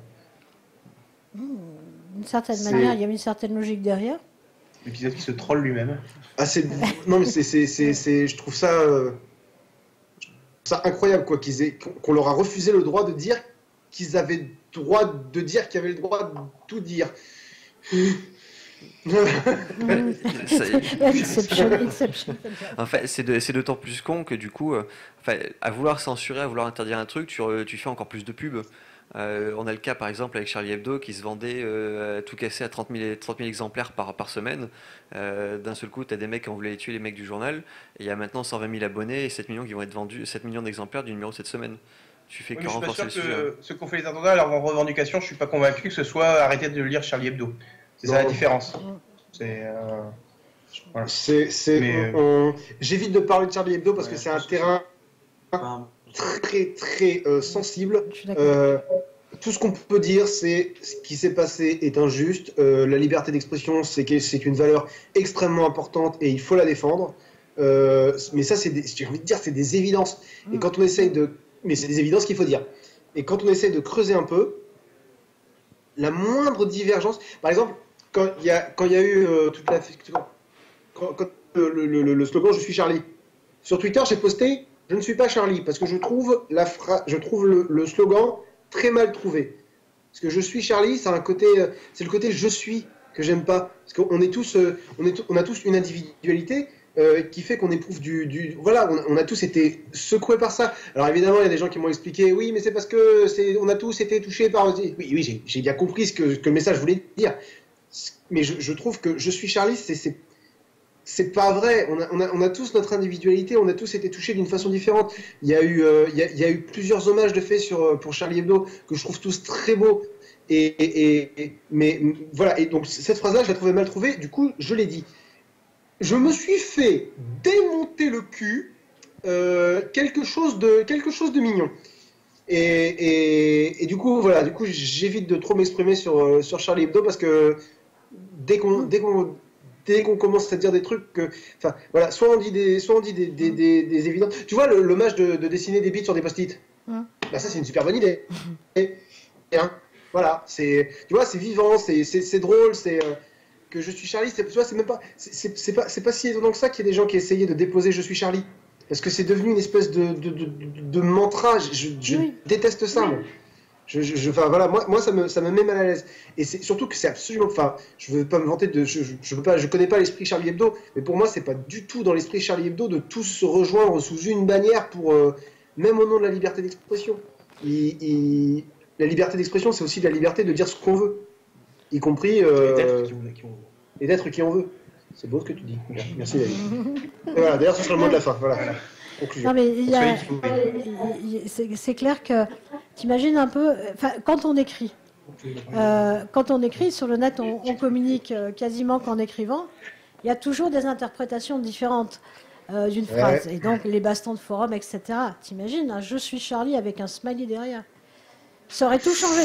D'une certaine C'est- manière, il y avait une certaine logique derrière. L'épisode qui se troll lui-même. Ah, c'est... Non, mais c'est, c'est, c'est, c'est- je trouve ça, euh, je trouve ça incroyable quoi, qu'ils aient, qu'on leur a refusé le droit de dire qu'ils avaient le droit de dire qu'ils avaient le droit de tout dire. Ça- Exception, exception. En fait, c'est de- c'est d'autant plus con que du coup, euh, enfin, à vouloir censurer, à vouloir interdire un truc, tu, re- tu fais encore plus de pubs. Euh, on a le cas par exemple avec Charlie Hebdo qui se vendait euh, tout cassé à trente mille, trente mille exemplaires par, par semaine. Euh, D'un seul coup, tu as des mecs qui ont voulu tuer les mecs du journal. Et il y a maintenant cent vingt mille abonnés et sept millions qui vont être vendus, sept millions d'exemplaires du numéro cette semaine. Tu fais Ouais, que mais je suis pas renforcer sûr le sujet. que ceux qui ont fait les attentats, leur revendication, je suis pas convaincu que ce soit arrêter de lire Charlie Hebdo. C'est ça la Non. différence. C'est. euh, voilà. C'est, c'est, Mais, on- on- J'évite de parler de Charlie Hebdo parce Ouais, que c'est je un pense que terrain Enfin, très très euh, sensible. Je suis d'accord. Euh, tout ce qu'on peut dire, c'est ce qui s'est passé est injuste. Euh, la liberté d'expression, c'est que- c'est une valeur extrêmement importante et il faut la défendre. Euh, mais ça, c'est des- j'ai envie de dire, c'est des évidences. Et quand on essaye de, mais c'est des évidences qu'il faut dire. Et quand on essaye de creuser un peu, la moindre divergence, par exemple, quand il y a quand il y a eu euh, toute la quand, quand le, le- le- le slogan "Je suis Charlie", sur Twitter, j'ai posté "Je ne suis pas Charlie" parce que je trouve la phra- je trouve le, le slogan très mal trouvé. Parce que "Je suis Charlie", c'est un côté, euh, c'est le côté "je suis". que j'aime pas. Parce qu'on est tous, euh, on, est, on a tous une individualité euh, qui fait qu'on éprouve du, du voilà, on, on a tous été secoués par ça. Alors évidemment, il y a des gens qui m'ont expliqué, oui, mais c'est parce que c'est, on a tous été touchés par. Oui, oui, j'ai, j'ai bien compris ce que, que le message voulait dire. Mais je, je trouve que je suis Charlie, c'est, c'est, c'est pas vrai. On a, on, a, on a tous notre individualité, on a tous été touchés d'une façon différente. Il y a eu, euh, il y a, il y a eu plusieurs hommages de faits sur, pour Charlie Hebdo que je trouve tous très beaux. Et, et, et, mais voilà, et donc cette phrase-là, je la trouvais mal trouvée, du coup, je l'ai dit. Je me suis fait démonter le cul euh, quelque, chose de, quelque chose de mignon. Et, et, et du coup, voilà, du coup, j'évite de trop m'exprimer sur, sur Charlie Hebdo parce que dès qu'on, dès qu'on, dès qu'on commence à dire des trucs que, enfin, voilà, soit on dit des, soit on dit des, des, des, des évidences. Tu vois, le, l'hommage de, de dessiner des bits sur des post-it. Mmh. Bah ça, c'est une super bonne idée. Et, hein, voilà, c'est, tu vois, c'est vivant, c'est, c'est, c'est drôle, c'est euh, que je suis Charlie. C'est, tu vois, c'est même pas, c'est, c'est, c'est pas, c'est pas si étonnant que ça qu'il y ait des gens qui essayaient de déposer je suis Charlie, parce que c'est devenu une espèce de, de, de, de mantra. Je, je oui. déteste ça, moi. Je, je, je, enfin, voilà, moi, moi ça, me, ça me met mal à l'aise. Et c'est surtout que c'est absolument. Enfin, je veux pas me vanter de. Je, je, je, veux pas, je connais pas l'esprit Charlie Hebdo, mais pour moi, c'est pas du tout dans l'esprit Charlie Hebdo de tous se rejoindre sous une bannière pour. Euh, même au nom de la liberté d'expression. Il, il, la liberté d'expression, c'est aussi la liberté de dire ce qu'on veut, y compris. Euh, et d'être qui on veut. Et d'être qui on veut. C'est beau ce que tu dis. Merci David. Et voilà, d'ailleurs, ce sera le mot de la fin. Voilà. Non, mais il y a, c'est, c'est clair que t'imagines un peu, quand on écrit, euh, quand on écrit sur le net, on, on communique quasiment qu'en écrivant. Il y a toujours des interprétations différentes euh, d'une phrase, ouais. Et donc les bastons de forum, et cetera. T'imagines, hein, je suis Charlie avec un smiley derrière. Ça aurait tout changé.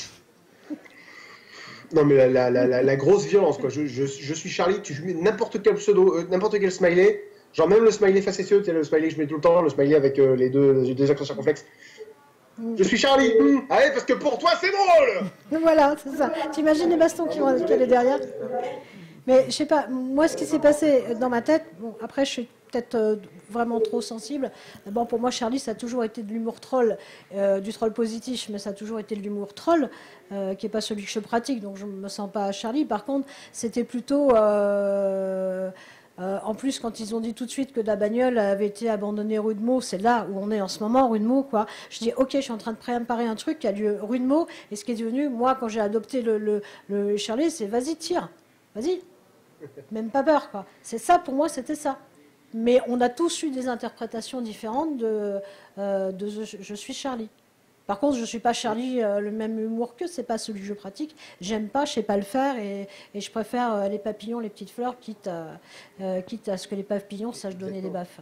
Non, mais la, la, la, la grosse violence, quoi. Je, je, je suis Charlie, tu mets n'importe quel pseudo, euh, n'importe quel smiley. Genre même le smiley facétieux, tu sais, le smiley que je mets tout le temps, le smiley avec euh, les deux, les deux accents circonflexes. Je suis Charlie. Mmh. Allez, parce que pour toi, c'est drôle. Voilà, c'est ça. T'imagines les bastons qui vont aller derrière. Mais je sais pas, moi, ce qui s'est passé dans ma tête, bon, après, je suis peut-être euh, vraiment trop sensible. D'abord, pour moi, Charlie, ça a toujours été de l'humour troll, euh, du troll positif, mais ça a toujours été de l'humour troll, euh, qui n'est pas celui que je pratique, donc je ne me sens pas Charlie. Par contre, c'était plutôt... Euh, Euh, en plus, quand ils ont dit tout de suite que la bagnole avait été abandonnée rue de Meaux, c'est là où on est en ce moment, rue de Meaux, quoi. Je dis, ok, je suis en train de préparer un truc qui a lieu rue de Meaux, et ce qui est devenu, moi, quand j'ai adopté le, le, le Charlie, c'est vas-y, tire, vas-y, même pas peur, quoi. C'est ça, pour moi, c'était ça. Mais on a tous eu des interprétations différentes de, euh, de je, je suis Charlie. Par contre, je ne suis pas Charlie, euh, le même humour que, c'est pas celui que je pratique. J'aime pas, je sais pas le faire, et, et je préfère euh, les papillons, les petites fleurs, quitte à, euh, quitte à ce que les papillons sachent donner des baffes.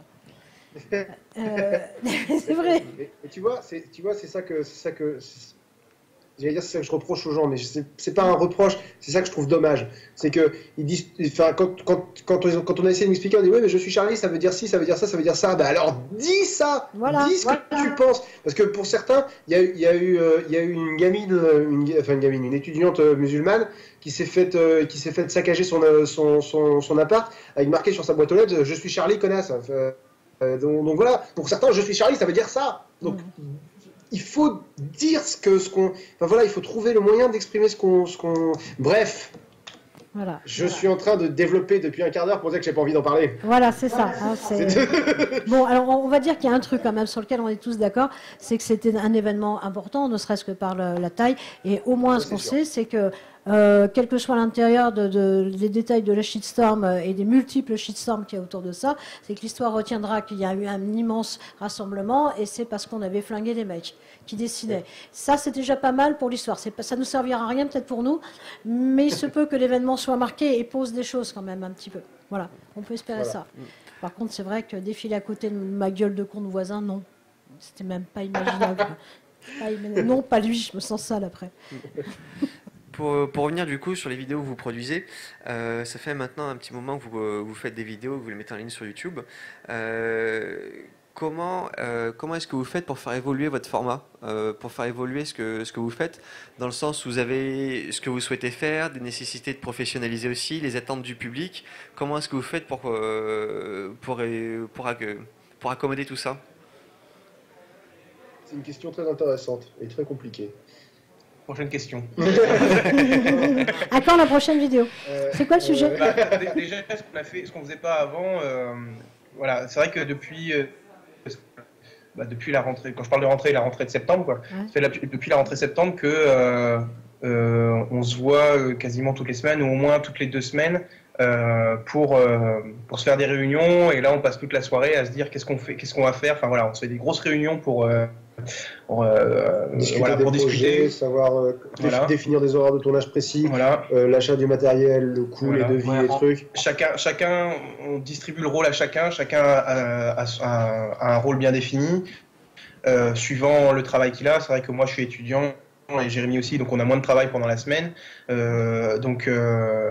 euh, c'est vrai. Mais, mais tu vois, c'est, tu vois, c'est ça que, c'est ça que, c'est, j'allais dire, c'est ça que je reproche aux gens, mais c'est, c'est pas un reproche, c'est ça que je trouve dommage. C'est que ils disent, enfin, quand, quand, quand, on, quand on a essayé de m'expliquer, on dit oui, mais je suis Charlie, ça veut dire ci, ça veut dire ça, ça veut dire ça. Bah alors dis ça, voilà, dis ce voilà. que tu penses, parce que pour certains, il y a, y a eu, il y a eu une gamine, une, enfin une gamine, une étudiante musulmane qui s'est faite, euh, qui s'est faite saccager son, son, son, son appart avec marqué sur sa boîte aux lettres, je suis Charlie, connasse. Enfin, euh, donc, donc voilà, pour certains, je suis Charlie, ça veut dire ça. Donc mmh. Il faut dire ce que ce qu'on, enfin voilà, il faut trouver le moyen d'exprimer ce qu'on, ce qu'on. Bref. Voilà, je voilà. suis en train de développer depuis un quart d'heure pour dire que j'ai pas envie d'en parler. Voilà, c'est ça. Hein, c'est... Bon, alors on va dire qu'il y a un truc quand même sur lequel on est tous d'accord, c'est que c'était un événement important, ne serait-ce que par le, la taille, et au moins ouais, ce qu'on sûr. sait, c'est que euh, quel que soit l'intérieur de, de, des détails de la shitstorm et des multiples shitstorms qu'il y a autour de ça, c'est que l'histoire retiendra qu'il y a eu un immense rassemblement, et c'est parce qu'on avait flingué les mecs qui dessinaient. Ouais. Ça, c'est déjà pas mal pour l'histoire. C'est pas, ça ne nous servira à rien peut-être pour nous, mais il se peut que l'événement soit marqué et pose des choses quand même un petit peu. Voilà, on peut espérer voilà. ça. Par contre, c'est vrai que défiler à côté de ma gueule de con de voisin, non. C'était même pas imaginable. pas imagin... Non, pas lui, je me sens sale après. Pour, pour revenir du coup sur les vidéos que vous produisez, euh, ça fait maintenant un petit moment que vous, euh, vous faites des vidéos, que vous les mettez en ligne sur YouTube. Euh, comment euh, comment est-ce que vous faites pour faire évoluer votre format, euh, pour faire évoluer ce que, ce que vous faites, dans le sens où vous avez ce que vous souhaitez faire, des nécessités de professionnaliser aussi, les attentes du public. Comment est-ce que vous faites pour, euh, pour, pour, pour, pour accommoder tout ça? C'est une question très intéressante et très compliquée. Prochaine question. À quand la prochaine vidéo? Euh, C'est quoi le sujet? Bah, déjà, ce qu'on a fait, ce qu'on faisait pas avant, euh, voilà, c'est vrai que depuis, euh, bah, depuis la rentrée, quand je parle de rentrée, la rentrée de septembre, quoi, Ouais. c'est la- depuis la rentrée septembre que euh, euh, on se voit euh, quasiment toutes les semaines ou au moins toutes les deux semaines euh, pour euh, pour se faire des réunions, et là on passe toute la soirée à se dire qu'est-ce qu'on fait, qu'est-ce qu'on va faire. Enfin voilà, on se fait des grosses réunions pour euh, pour, euh, discuter voilà, des pour projets, discuter. savoir euh, défi- Voilà. définir des horaires de tournage précis, Voilà. euh, l'achat du matériel, le coût, Voilà. les devis, Ouais, les en- trucs. Chacun, chacun, on distribue le rôle à chacun, chacun a, a- a- a un rôle bien défini, euh, suivant le travail qu'il a. C'est vrai que moi je suis étudiant, et Jérémy aussi, donc on a moins de travail pendant la semaine. Euh, donc euh,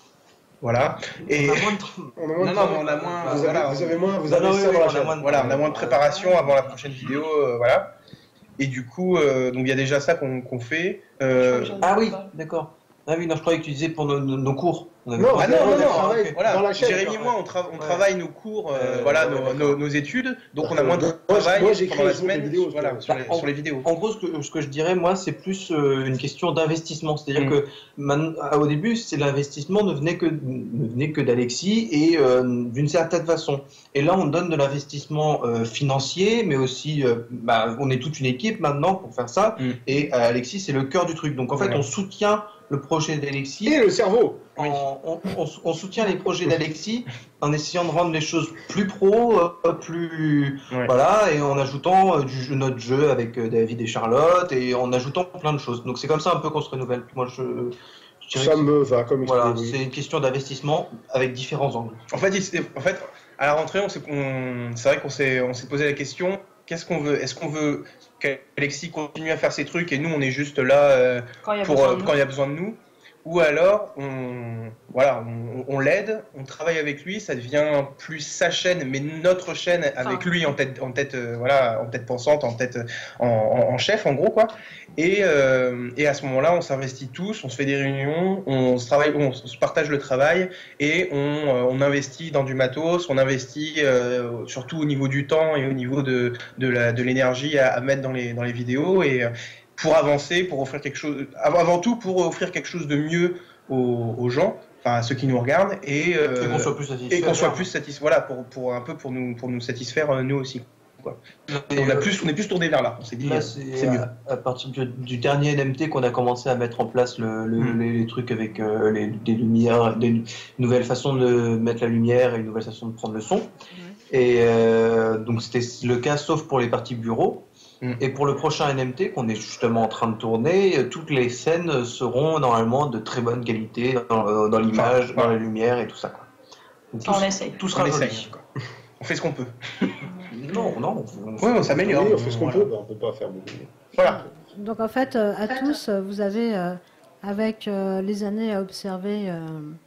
voilà. Et On a moins de- On a moins de non, non, mais on a moins. Vous, voilà, avez, vous avez moins, vous Non, avez non, ça oui, dans la oui, on a chaîne. moins de- voilà, on a moins de préparation avant la prochaine vidéo, euh, voilà. Et du coup, euh, donc il y a déjà ça qu'on qu'on fait. Euh, Ah oui, d'accord. Ah oui, non, je croyais que tu disais pour nos, nos- nos cours. On avait Non, pas- Ah non, non, on non, travaille ok, voilà. dans la chaîne. Jérémy et moi, on, tra- on Ouais. travaille nos cours, euh, Euh, voilà, ouais, nos, d'accord. nos- nos études, donc on a Euh, moins de moi, je- travail moi, j'écris pendant la les semaine, vidéos, voilà, je- sur, les, Bah, sur les vidéos. En gros, ce que, ce que je dirais, moi, c'est plus euh, une question d'investissement. C'est-à-dire Mm. que man- ah, au début, c'est l'investissement ne venait que, ne venait que d'Alexis et euh, d'une certaine façon. Et là, on donne de l'investissement euh, financier, mais aussi, euh, bah, on est toute une équipe maintenant pour faire ça. Mm. Et euh, Alexis, c'est le cœur du truc. Donc, en fait, Voilà. on soutient le projet d'Alexis. Et le cerveau. Oui. En- on, on- on soutient les projets d'Alexis en essayant de rendre les choses plus pro, euh, plus Ouais. voilà, et en ajoutant euh, du jeu, notre jeu avec euh, David et Charlotte, et en ajoutant plein de choses. Donc c'est comme ça un peu qu'on se renouvelle. Moi je, je dirais Ça que me va comme voilà, expliqué, oui. c'est une question d'investissement avec différents angles. En fait, il s'était- en fait, à la rentrée, on s'est- on- c'est vrai qu'on s'est on s'est posé la question, qu'est-ce qu'on veut? Est-ce qu'on veut qu'Alexis continue à faire ses trucs et nous, on est juste là euh, Quand il y a pour, besoin euh, de nous. quand il y a besoin de nous? Ou alors, on, voilà, on, on l'aide, on travaille avec lui, ça devient plus sa chaîne, mais notre chaîne avec Enfin. lui en tête, en tête, euh, voilà, en tête pensante, en tête, en, en- en chef, en gros, quoi. Et, euh, et à ce moment-là, on s'investit tous, on se fait des réunions, on se travaille, on se partage le travail et on, euh, on investit dans du matos, on investit euh, surtout au niveau du temps et au niveau de, de la, de l'énergie à, à mettre dans les, dans les vidéos, et euh, pour avancer, pour offrir quelque chose, avant avant tout pour offrir quelque chose de mieux aux, aux gens, enfin à ceux qui nous regardent, et, euh, Et qu'on soit plus satisfait. et qu'on soit plus satisfait, voilà, pour, pour un peu pour nous, pour nous satisfaire euh, nous aussi. Quoi. Et, On, a euh, plus, on est plus tourné vers là, on s'est dit, Là, euh, c'est c'est mieux. à, à partir du, du dernier N M T qu'on a commencé à mettre en place le, le- Mm. les, les trucs avec euh, les, des lumières, des nouvelles façons de mettre la lumière et une nouvelle façon de prendre le son. Et euh, donc c'était le cas sauf pour les parties bureau. Mm. Et pour le prochain N M T qu'on est justement en train de tourner, euh, toutes les scènes seront normalement de très bonne qualité dans, euh, dans l'image, Enfin, dans ouais. la lumière et tout ça. Quoi. Donc, Ça, tout, on essaye. tout sera On joli. essaye, quoi. On fait ce qu'on peut. Non, non. on- Oui, on s'améliore. Oui, on fait ce qu'on Voilà. peut, bah, on peut pas faire beaucoup. Voilà. Donc en fait, euh, à tous, euh, vous avez, euh, avec euh, les années à observer, euh,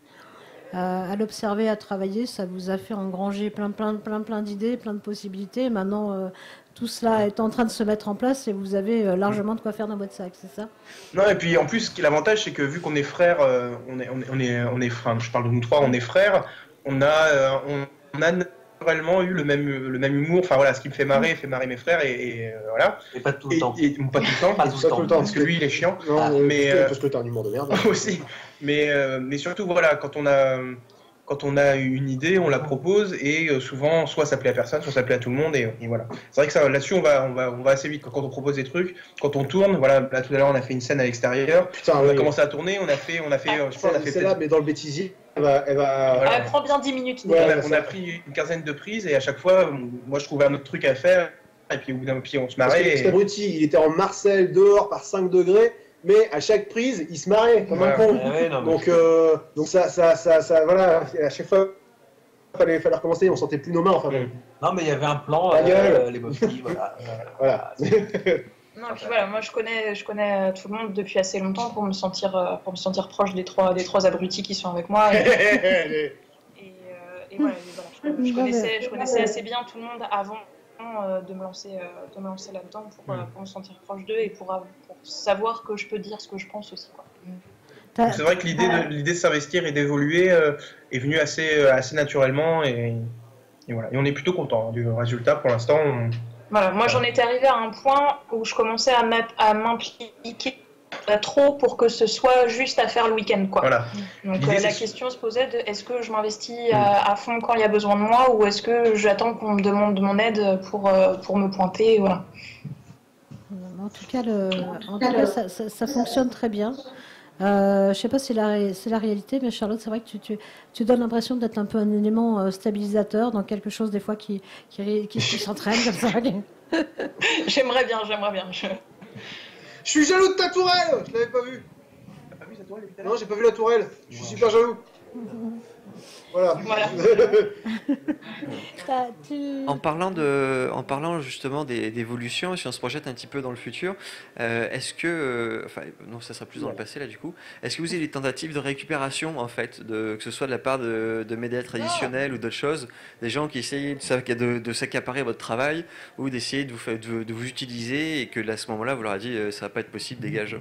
à, à l'observer, à travailler, ça vous a fait engranger plein, plein, plein, plein d'idées, plein de possibilités. Maintenant, euh, tout cela est en train de se mettre en place et vous avez euh, largement de quoi faire dans votre sac, c'est ça? Non, et puis en plus, ce qui est l'avantage, c'est que vu qu'on est frères, euh, on est, on est, on est, on est frères, je parle de nous trois, on est frères, on a, euh, on, on a naturellement eu le même, le même humour. Enfin voilà, ce qui me fait marrer, fait marrer mes frères, et, et, euh, voilà. Et pas tout le Et, temps. et- pas tout le temps, Pas Pas tout tout le le temps. temps, parce que lui, il est chiant Non, Ah, euh, mais, parce, que, euh, parce que t'as un humour de merde. aussi. Mais, euh, mais surtout, voilà, quand on a, quand on a une idée, on la propose, et euh, souvent, soit ça plaît à personne, soit ça plaît à tout le monde, et, et voilà. C'est vrai que ça, là-dessus, on va, on va, on va assez vite quand on propose des trucs, quand on tourne. Voilà, là tout à l'heure, on a fait une scène à l'extérieur. Putain, On a oui. commencé à tourner, on a fait, on a fait, euh, je sais pas, on a fait Celle-là, peut-être- mais dans le bêtisier, elle va. Elle va... Voilà. Elle prend bien dix minutes. Ouais, on, a, ça. on a pris une quinzaine de prises, et à chaque fois, moi, je trouvais un autre truc à faire, et puis au bout d'un pied, on se Parce que marrait. cet et- abruti, il était en Marseille, dehors, par cinq degrés, mais à chaque prise, il se marrait comme un Voilà. con. Ah ouais, non, mais- Donc, euh, donc ça, ça, ça, ça, voilà, à chaque fois, il fallait, fallait recommencer, on sentait plus nos mains, enfin bon. Non, mais il y avait un plan, Ta euh, gueule. les Boffi, voilà. Voilà. Non, et puis voilà, moi je connais, je connais tout le monde depuis assez longtemps pour me sentir, euh, pour me sentir proche des trois, des trois abrutis qui sont avec moi. Et, et, euh, et voilà, et voilà, je, je connaissais, je connaissais assez bien tout le monde avant euh, de me lancer, euh, de me lancer là-dedans pour, euh, pour me sentir proche d'eux et pour, euh, pour savoir que je peux dire ce que je pense aussi, quoi. T'as- C'est vrai que l'idée de, l'idée de s'investir et d'évoluer euh, est venue assez, euh, assez naturellement, et, et voilà. Et on est plutôt content hein, du résultat pour l'instant. On... Voilà, moi j'en étais arrivée à un point où je commençais à m'app- à m'impliquer euh, trop pour que ce soit juste à faire le week-end, quoi. Voilà. Donc L'idée, euh, la c'est- question se posait de est-ce que je m'investis à, à fond quand il y a besoin de moi ou est-ce que j'attends qu'on me demande mon aide pour, euh, pour me pointer, voilà. En tout cas, le, en tout cas ça, ça, ça fonctionne très bien. Euh, je ne sais pas si c'est la, c'est la réalité, mais Charlotte, c'est vrai que tu, tu, tu donnes l'impression d'être un peu un élément euh, stabilisateur dans quelque chose des fois qui, qui, qui, qui s'entraîne comme ça. J'aimerais bien, j'aimerais bien. Je... Je suis jaloux de ta tourelle. Je l'avais pas vue. T'as pas vu sa tourelle depuis tout à Non, l'heure j'ai pas vu la tourelle. Je suis super jaloux. Voilà. Voilà. T'as- tu- En parlant, de, en parlant justement des- d'évolution, si on se projette un petit peu dans le futur, euh, est-ce que, euh, enfin non, ça sera plus dans le passé là du coup, est-ce que vous avez des tentatives de récupération en fait, de, que ce soit de la part de, de médias traditionnels ou d'autres choses, des gens qui essayent de, s'ac- de, de s'accaparer votre travail ou d'essayer de vous, fa- de, de vous utiliser et que à ce moment-là vous leur avez dit euh, ça va pas être possible, dégage.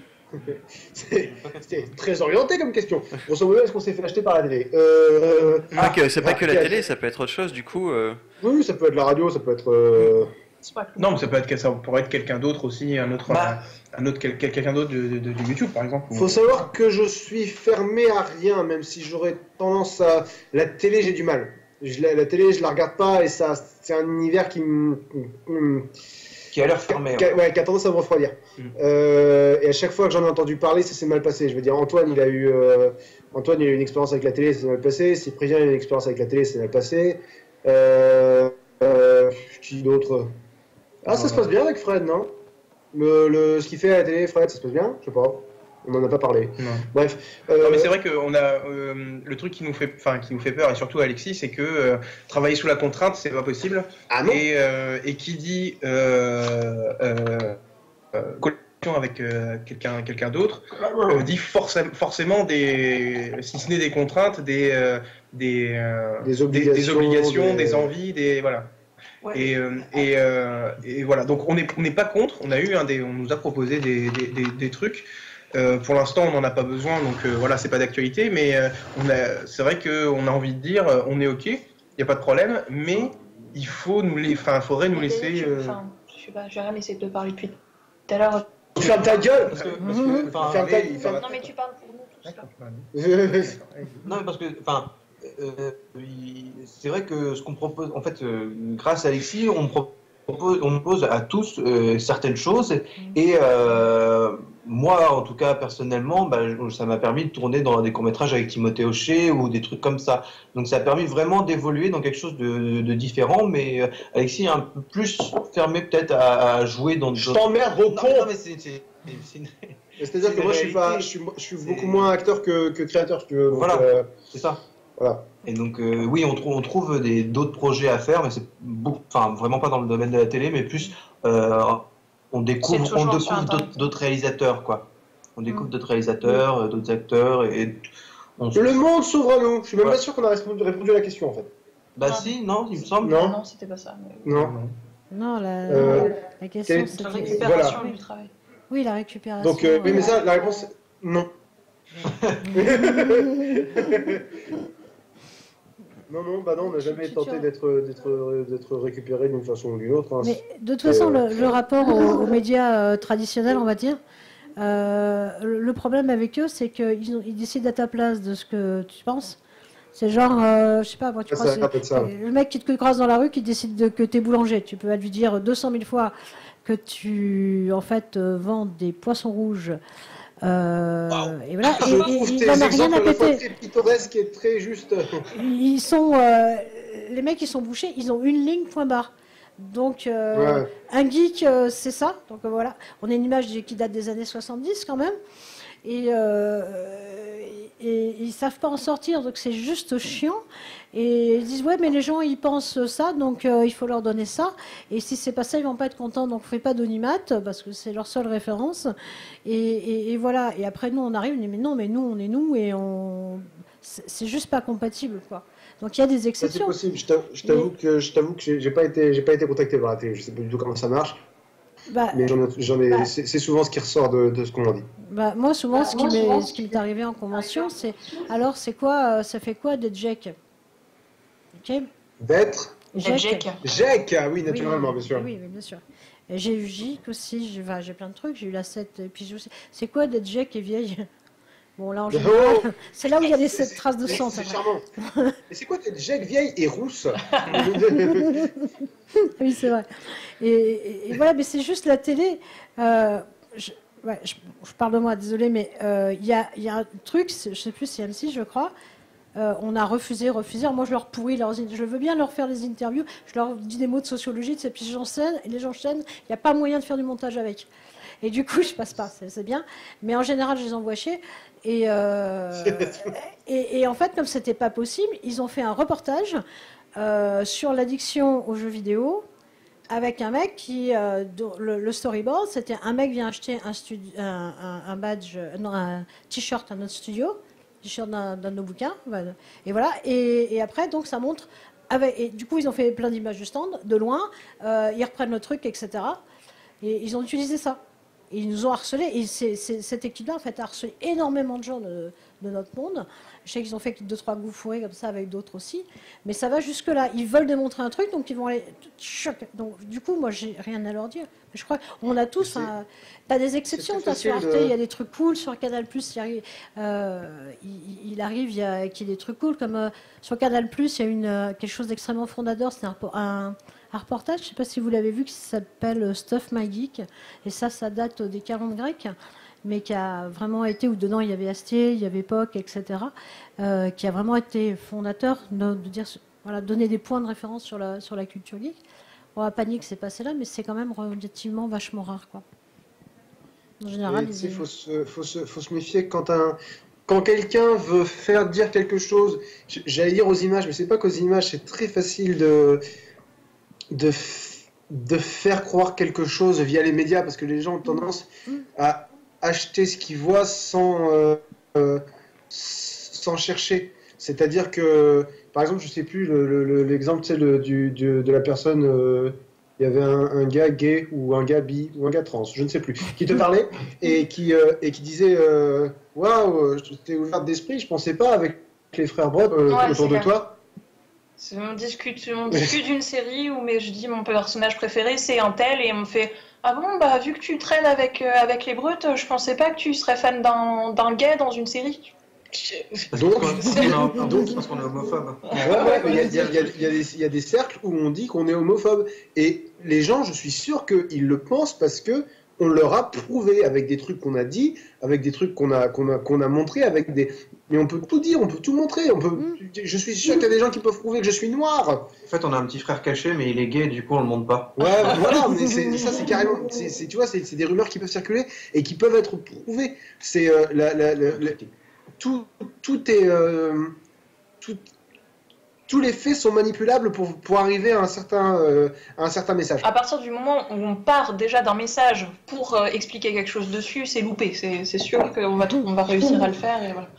C'est c'est très orienté comme question. Grosso modo, est-ce qu'on s'est fait acheter par la télé euh... C'est pas que, c'est pas ah, que la ok. télé, ça peut être autre chose du coup. euh, Oui, ça peut être la radio, ça peut être. euh, C'est pas cool. Non, mais ça peut être ça pourrait être quelqu'un d'autre aussi, un autre, Bah. un, un autre quel- quelqu'un d'autre de, de, de YouTube par exemple. Faut savoir que je suis fermé à rien, même si j'aurais tendance à. La télé, j'ai du mal. Je, la, la télé, je la regarde pas et ça, c'est un univers qui me. me- Qui a l'air fermé. qui a, ouais, qui a tendance à me refroidir. Mm. Euh, et à chaque fois que j'en ai entendu parler, ça s'est mal passé. Je veux dire, Antoine, il a eu, euh, Antoine, il a eu une expérience avec la télé, ça s'est mal passé. Cyprien, il a eu une expérience avec la télé, ça s'est mal passé. Euh, euh, qui d'autre? Ah, ça se passe bien avec Fred, non? le, le, Ce qu'il fait à la télé, Fred, ça se passe bien? Je sais pas. On n'en a pas parlé. Non. Bref. Euh, Non, mais c'est vrai que on a euh, le truc qui nous fait, enfin qui nous fait peur et surtout Alexis, c'est que euh, travailler sous la contrainte, c'est pas possible. ah non? Et, euh, et qui dit euh, euh, euh, collaboration avec euh, quelqu'un quelqu'un d'autre, euh, dit forcément forcément des, si ce n'est des contraintes, des euh, des, euh, Des des, obligations, des obligations, des- des envies, des voilà. Ouais. Et, euh, et, euh, et voilà, donc on n'est on n'est pas contre, on a eu un des, on nous a proposé des, des, des, des trucs. Euh, pour l'instant, on n'en a pas besoin, donc euh, voilà, c'est pas d'actualité, mais euh, on a, c'est vrai qu'on a envie de dire, euh, on est ok, il n'y a pas de problème, mais il faut nous les, enfin, faudrait nous laisser. Tu- euh, Enfin, je sais pas, j'ai rien essayé de te parler depuis tout à l'heure. Ferme ta gueule! Parce que, parce que, enfin, Ferme ta il ferme- Non mais tu parles pour nous tous là. D'accord. non, mais parce que, enfin, euh, il- c'est vrai que ce qu'on propose, en fait, euh, grâce à Alexis, on propose, on propose à tous euh, certaines choses. Et euh, moi, en tout cas, personnellement, bah, je- ça m'a permis de tourner dans des courts-métrages avec Timothée Hochet ou des trucs comme ça. Donc, ça a permis vraiment d'évoluer dans quelque chose de, de différent. Mais euh, Alexis est un peu plus fermé peut-être à, à jouer dans Je d'autres. t'emmerde, gros Non, con! mais non, mais c'est- c'est- c'est une- C'est-à-dire c'est que une moi, je suis, pas, réalité. je suis, je suis C'est- beaucoup moins acteur que, que créateur, si tu veux. Donc, Voilà. euh, c'est ça. voilà. Et donc, euh, oui, on, trouve on trouve des- d'autres projets à faire, mais c'est beaucoup, enfin, vraiment pas dans le domaine de la télé, mais plus euh, on découvre, C'est on toujours sur découvre Internet. d'autres d'autres réalisateurs, quoi. On découvre Mm. d'autres réalisateurs, euh, d'autres acteurs, et on se- Le monde s'ouvre à nous. Je suis même Ouais. pas sûr qu'on a répondu, répondu à la question, en fait. Bah si, non, il me semble. Non. Non, c'était pas ça. mais- Non. Non, la, Euh, la question quel- c'était. La récupération du travail. Oui, la récupération. Donc, euh, oui, mais euh, ça, la réponse, c'est non. Non, non, bah non, on n'a jamais Tu- tu- tenté tu- d'être d'être d'être récupéré d'une façon ou d'une autre. hein. Mais de toute façon, Euh, le, le rapport aux, aux médias euh, traditionnels, on va dire, euh, le le problème avec eux, c'est qu'ils ont- ils décident à ta place de ce que tu penses. C'est genre, euh, je sais pas, moi, tu Ouais, crois, ça a l'air d'être ça. c'est- le mec qui te croise dans la rue, qui décide de, que tu es boulanger. Tu peux lui dire deux cent mille fois que tu, en fait, euh, vends des poissons rouges. Euh, Et voilà, Je et, et- trouve il tes n'en a rien exemples à à la fois péter. très pittoresques et très justes. Ils sont, euh, les mecs qui sont bouchés, ils ont une ligne point barre. Donc euh, Ouais. un geek, euh, c'est ça. Donc euh, voilà, on a une image qui date des années soixante-dix quand même. Et, euh, et, et ils savent pas en sortir, donc c'est juste chiant. Et ils disent ouais, mais les gens ils pensent ça, donc euh, il faut leur donner ça. Et si c'est pas ça, ils vont pas être contents, donc on fait pas d'Onimat parce que c'est leur seule référence. Et, et- et voilà. Et après nous on arrive, on dit mais non, mais nous on est nous et on, c'est c'est juste pas compatible quoi. Donc il y a des Ça, c'est exceptions. possible. Je t'avoue- je t'avoue que je t'avoue que j'ai j'ai pas été j'ai pas été contacté par la télé. Je sais pas du tout comment ça marche, Bah, mais j'en ai, j'en ai- Bah. c'est c'est souvent ce qui ressort de, de ce qu'on en dit. bah, moi souvent ce qui m'est ce qui m'est arrivé en convention, c'est alors c'est quoi, euh, ça fait quoi d'être Jack? Ok. D'être Jack. Jack, ah oui, Oui, naturellement, oui, bien sûr. Oui, oui, bien sûr. J'ai eu J aussi, j'ai enfin, plein de trucs, j'ai eu la sept, et puis c'est quoi d'être J qui est vieille? Bon, là, en général, oh c'est là où il y a les sept traces de sang. C'est charmant. Mais c'est quoi d'être Jack vieille et rousse? Oui, c'est vrai. Et, et, et voilà, mais c'est juste la télé. Euh, je, ouais, je, je parle de moi, désolé, mais il euh, y, a, y a un truc, je ne sais plus, c'est M six, je crois. Euh, on a refusé, refusé. Alors moi, je leur pourris, leurs, je veux bien leur faire des interviews. Je leur dis des mots de sociologie, de puis j'enchaîne, et les gens enchaînent. Il n'y a pas moyen de faire du montage avec. Et du coup, je passe pas, c'est bien. Mais en général, je les envoie chier. Et, euh, et, et en fait, comme c'était pas possible, ils ont fait un reportage euh, sur l'addiction aux jeux vidéo avec un mec qui, euh, le, le storyboard, c'était un mec vient acheter un, studi- un, un, un badge, non, un t-shirt à notre studio, t-shirt d'un de nos bouquins, et voilà. Et, et après, donc, ça montre. Avec, et du coup, ils ont fait plein d'images du stand, de loin. Euh, ils reprennent le truc, et cetera. Et ils ont utilisé ça. Et ils nous ont harcelés. Et c'est, c'est, cette équipe-là, en fait, a harcelé énormément de gens de, de notre monde. Je sais qu'ils ont fait deux, trois goûts fourrés comme ça avec d'autres aussi. Mais ça va jusque-là. Ils veulent démontrer un truc, donc ils vont aller... Donc, du coup, moi, j'ai rien à leur dire. Mais je crois qu'on a tous... Un... T'as des exceptions. T'as sur Arte, de... il y a des trucs cool. Sur Canal+, il arrive, euh, il, il arrive il y a, qu'il y ait des trucs cool. Comme euh, sur Canal+, il y a une, euh, quelque chose d'extrêmement fondateur. C'est un... un un reportage, je ne sais pas si vous l'avez vu, qui s'appelle Stuff My Geek. Et ça, ça date des quarante grecs, mais qui a vraiment été, où dedans il y avait Astier, il y avait Poc, et cetera, euh, qui a vraiment été fondateur de, de dire, voilà, donner des points de référence sur la, sur la culture geek. Bon, à Panique, c'est passé là, mais c'est quand même relativement vachement rare, quoi. En général, il faut se, faut, se, faut se méfier quand un... Quand quelqu'un veut faire dire quelque chose, j'allais dire aux images, mais c'est pas qu'aux images, c'est très facile de... De, de faire croire quelque chose via les médias, parce que les gens ont tendance à acheter ce qu'ils voient sans, euh, euh, sans chercher. C'est-à-dire que, par exemple, je sais plus, l'exemple le, le, du, du, de la personne, euh, il y avait un, un gars gay ou un gars bi ou un gars trans, je ne sais plus, qui te parlait et qui, euh, et qui disait euh, waouh, t'es ouverte d'esprit, je pensais pas avec les frères Brod euh, ouais, autour de toi. On discute, on discute d'une série où mais je dis mon personnage préféré c'est un tel et on me fait ah bon bah vu que tu traînes avec, euh, avec les brutes, je pensais pas que tu serais fan d'un gay dans une série. Donc, donc parce qu'on est homophobe. Il y, y, y a des cercles où on dit qu'on est homophobe et les gens, je suis sûr qu'ils le pensent parce que on leur a prouvé avec des trucs qu'on a dit, avec des trucs qu'on a qu'on a qu'on a montré, avec des. Mais on peut tout dire, on peut tout montrer. On peut. Mm. Je suis sûr qu'il y a des gens qui peuvent prouver que je suis noir. En fait, on a un petit frère caché, mais il est gay, du coup, on le montre pas. Ouais, voilà. Mais c'est, ça, c'est carrément. C'est, c'est, tu vois, c'est, c'est des rumeurs qui peuvent circuler et qui peuvent être prouvées. C'est euh, la, la, la, la, tout, tout est. Euh, tout, tous les faits sont manipulables pour, pour arriver à un, certain, euh, à un certain message. À partir du moment où on part déjà d'un message pour euh, expliquer quelque chose dessus, c'est loupé. C'est sûr qu'on va, on va réussir à le faire. Et voilà.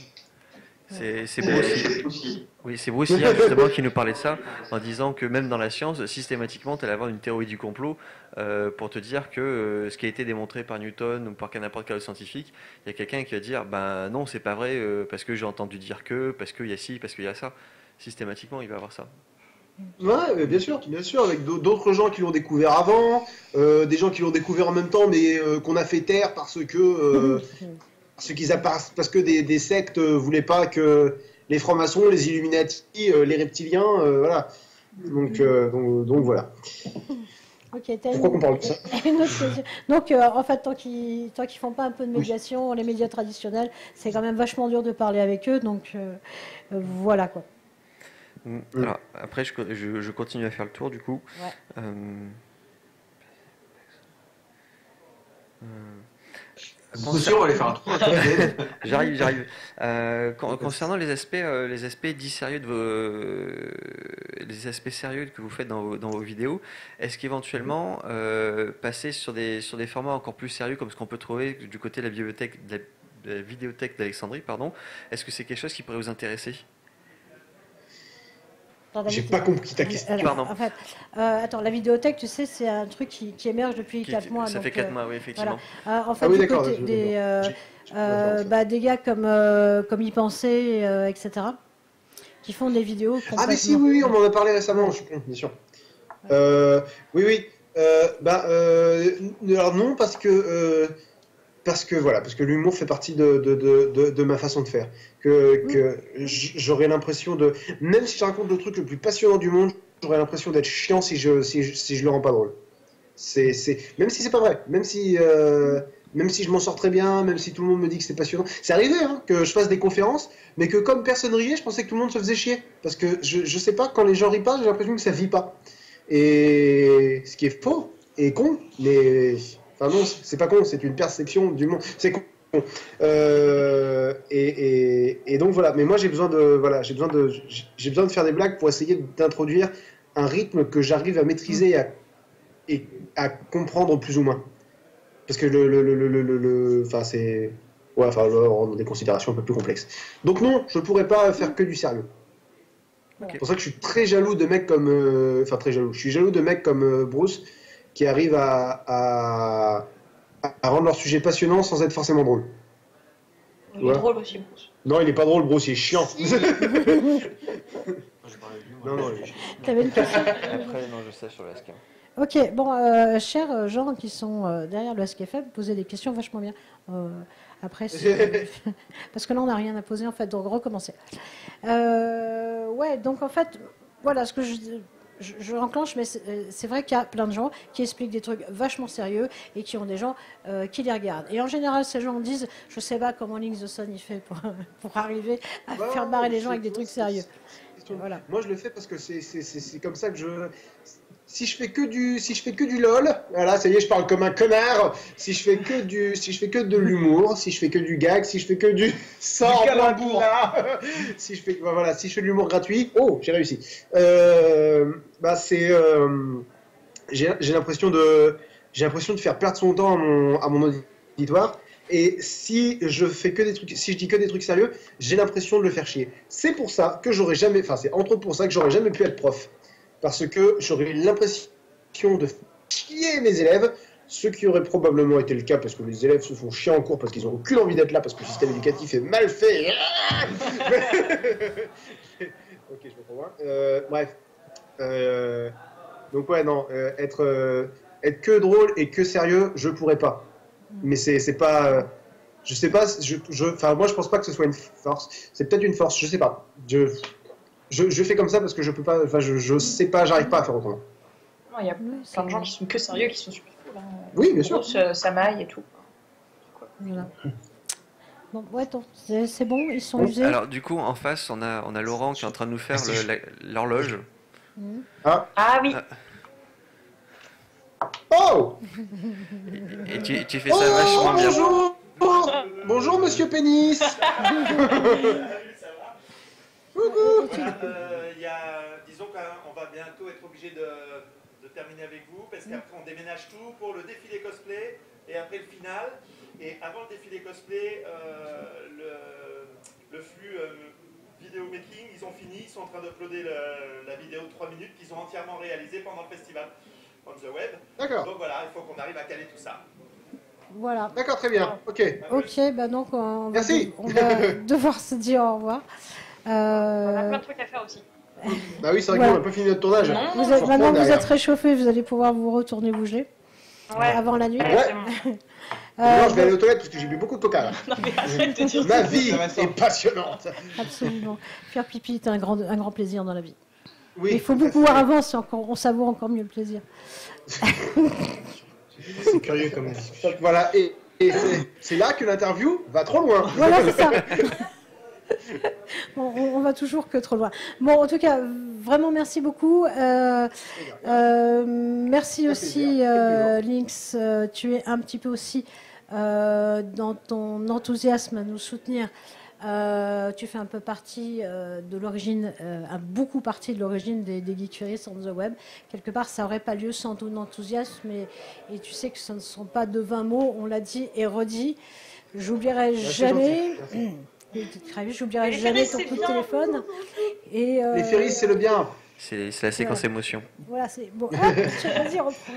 C'est beau aussi. Oui, c'est beau aussi justement qui nous parlait de ça en disant que même dans la science, systématiquement, tu allais avoir une théorie du complot euh, pour te dire que euh, ce qui a été démontré par Newton ou par n'importe quel scientifique, il y a quelqu'un qui va dire ben non, c'est pas vrai euh, parce que j'ai entendu dire que, parce qu'il y a ci, parce qu'il y a ça. Systématiquement, il va avoir ça. Ouais, bien sûr, bien sûr, avec d'autres gens qui l'ont découvert avant, euh, des gens qui l'ont découvert en même temps, mais euh, qu'on a fait taire parce que euh, parce, qu'ils a, parce que des, des sectes euh, voulaient pas que les francs-maçons, les Illuminati, euh, les reptiliens, euh, voilà. Donc, euh, donc, donc voilà. Okay, Pourquoi qu'on parle de ça? Donc, euh, en fait, tant qu'ils tant qu'ils font pas un peu de médiation, oui. Les médias traditionnels, c'est quand même vachement dur de parler avec eux. Donc, euh, euh, voilà quoi. Alors, après, je, je, je continue à faire le tour du coup. Ouais. Euh... Euh... C'est sûr, on va aller faire un tour. J'arrive, j'arrive. Euh, concernant les aspects, euh, les aspects dits sérieux de vos, euh, les aspects sérieux que vous faites dans vos, dans vos vidéos, est-ce qu'éventuellement euh, passer sur des sur des formats encore plus sérieux comme ce qu'on peut trouver du côté de la bibliothèque, de la, de la vidéothèque d'Alexandrie, pardon, est-ce que c'est quelque chose qui pourrait vous intéresser? J'ai pas compris ta question. Alors, en fait, euh, attends, la vidéothèque, tu sais, c'est un truc qui, qui émerge depuis quatre mois. Ça donc, fait quatre euh, mois, oui, effectivement. Voilà. Euh, en fait, ah oui, du côté des, euh, euh, bah, des gars comme, euh, comme Y Penser, euh, et cetera, qui font des vidéos. Ah, mais si, oui, oui, on en a parlé récemment, je suis con, bien sûr. Euh, oui, oui. euh, bah, euh, alors non, parce que, euh, parce que voilà, parce que l'humour fait partie de, de, de, de, de ma façon de faire. Que, que j'aurais l'impression de, même si je raconte le truc le plus passionnant du monde, j'aurais l'impression d'être chiant si je, si je, si je le rends pas drôle. C'est, c'est, même si c'est pas vrai, même si, euh, même si je m'en sors très bien, même si tout le monde me dit que c'est passionnant. C'est arrivé hein, que je fasse des conférences, mais que comme personne riait, je pensais que tout le monde se faisait chier. Parce que je, je sais pas, quand les gens rient pas, j'ai l'impression que ça vit pas. Et ce qui est faux et con, mais enfin non, c'est pas con, c'est une perception du monde. C'est con. Euh, et, et, et donc voilà. Mais moi j'ai besoin de voilà, j'ai besoin de j'ai besoin de faire des blagues pour essayer d'introduire un rythme que j'arrive à maîtriser et à, et à comprendre plus ou moins. Parce que le le le le le, le enfin c'est ouais, enfin on a des considérations un peu plus complexes. Donc non, je pourrais pas faire que du sérieux. Okay. C'est pour ça que je suis très jaloux de mecs comme... Euh, enfin, très jaloux. Je suis jaloux de mecs comme euh, Bruce qui arrivent à, à, à rendre leur sujet passionnant sans être forcément drôle. Il est ouais. drôle aussi, Bruce. Non, il est pas drôle, Bruce, il est chiant. Si. non, non, il est chiant. T'avais une question Après, non, je sais sur le S K. Ok, bon, euh, chers gens qui sont euh, derrière le S K F M, posez des questions vachement bien. Euh, après, parce que là, on n'a rien à poser, en fait, donc recommencer. Euh, ouais, donc en fait, voilà, ce que je, je, je enclenche, mais c'est vrai qu'il y a plein de gens qui expliquent des trucs vachement sérieux et qui ont des gens euh, qui les regardent. Et en général, ces gens disent, je sais pas comment Link the Sun il fait pour, pour arriver à bah, faire barrer les gens avec des trucs sérieux. Voilà. Moi, je le fais parce que c'est comme ça que je... Si je fais que du, si je fais que du lol, voilà, ça y est, je parle comme un connard. Si je fais que du, si je fais que de l'humour, si je fais que du gag, si je fais que du sans calembour, si je fais, voilà, si je fais de l'humour gratuit, oh, j'ai réussi. Euh, bah c'est, euh, j'ai l'impression de, j'ai l'impression de faire perdre son temps à mon, à mon auditoire. Et si je fais que des trucs, si je dis que des trucs sérieux, j'ai l'impression de le faire chier. C'est pour ça que j'aurais jamais, enfin c'est entre autres pour ça que j'aurais jamais pu être prof. Parce que j'aurais l'impression de chier mes élèves, ce qui aurait probablement été le cas parce que les élèves se font chier en cours parce qu'ils n'ont aucune envie d'être là, parce que le système éducatif est mal fait. Ok, je me comprends. Euh, bref. Euh, donc ouais, non, euh, être, euh, être que drôle et que sérieux, je pourrais pas. Mais c'est pas... Euh, je sais pas, je, je, enfin moi je pense pas que ce soit une force. C'est peut-être une force, je sais pas. Je... Je, je fais comme ça parce que je peux pas, enfin je, je sais pas, j'arrive pas à faire autrement. Non, il y a plein de gens qui sont que sérieux, qui sont super cool. Hein. Oui, bien sûr. Ça, ça maille et tout. Voilà. Bon, ouais, c'est bon, ils sont usés. Alors du coup, en face, on a, on a Laurent qui est en train de nous faire l'horloge. Mmh. Ah. ah oui. Ah. Oh. Et tu, tu fais ça oh, vachement bonjour. bien. Bonjour, Monsieur Pénis. Euh, y a, disons qu'on va bientôt être obligé de, de terminer avec vous parce qu'après on déménage tout pour le défilé cosplay et après le final. Et avant le défilé cosplay, euh, le, le flux euh, vidéo making, ils ont fini, ils sont en train d'uploader la vidéo de trois minutes qu'ils ont entièrement réalisée pendant le festival on the web. D'accord. Donc voilà, il faut qu'on arrive à caler tout ça. Voilà. D'accord, très bien. Ok. Ok, bah donc on va, Merci. on va devoir se dire au revoir. Euh... On a plein de trucs à faire aussi. Bah oui, c'est vrai ouais. qu'on n'a pas fini notre tournage. Non, vous êtes, maintenant que vous êtes réchauffé, vous allez pouvoir vous retourner bouger ouais. avant la nuit. Ouais. euh, non, je vais aller aux toilettes parce que j'ai bu beaucoup de coca. Non, mais arrête de dire Ma vie est passionnante. Absolument. Faire pipi est un grand, un grand plaisir dans la vie. Oui. Mais il faut beaucoup boire avant, encore, on savoure encore mieux le plaisir. C'est curieux comme discussion. Voilà, et, et c'est là que l'interview va trop loin. Voilà, c'est ça. Bon, on, on va toujours que trop loin. Bon, en tout cas, vraiment merci beaucoup. Euh, euh, merci aussi, euh, Lynx. Euh, tu es un petit peu aussi euh, dans ton enthousiasme à nous soutenir. Euh, tu fais un peu partie euh, de l'origine, euh, beaucoup partie de l'origine des, des Geek Curious on the web. Quelque part, ça n'aurait pas lieu sans ton enthousiasme. Et, et tu sais que ce ne sont pas de vingt mots, on l'a dit et redit. J'oublierai jamais. J'oublierai jamais ton coup de téléphone. Et, euh... Les Ferris, c'est le bien. C'est la séquence voilà. émotion. Voilà, c'est bon. Ah, vas-y, reprends.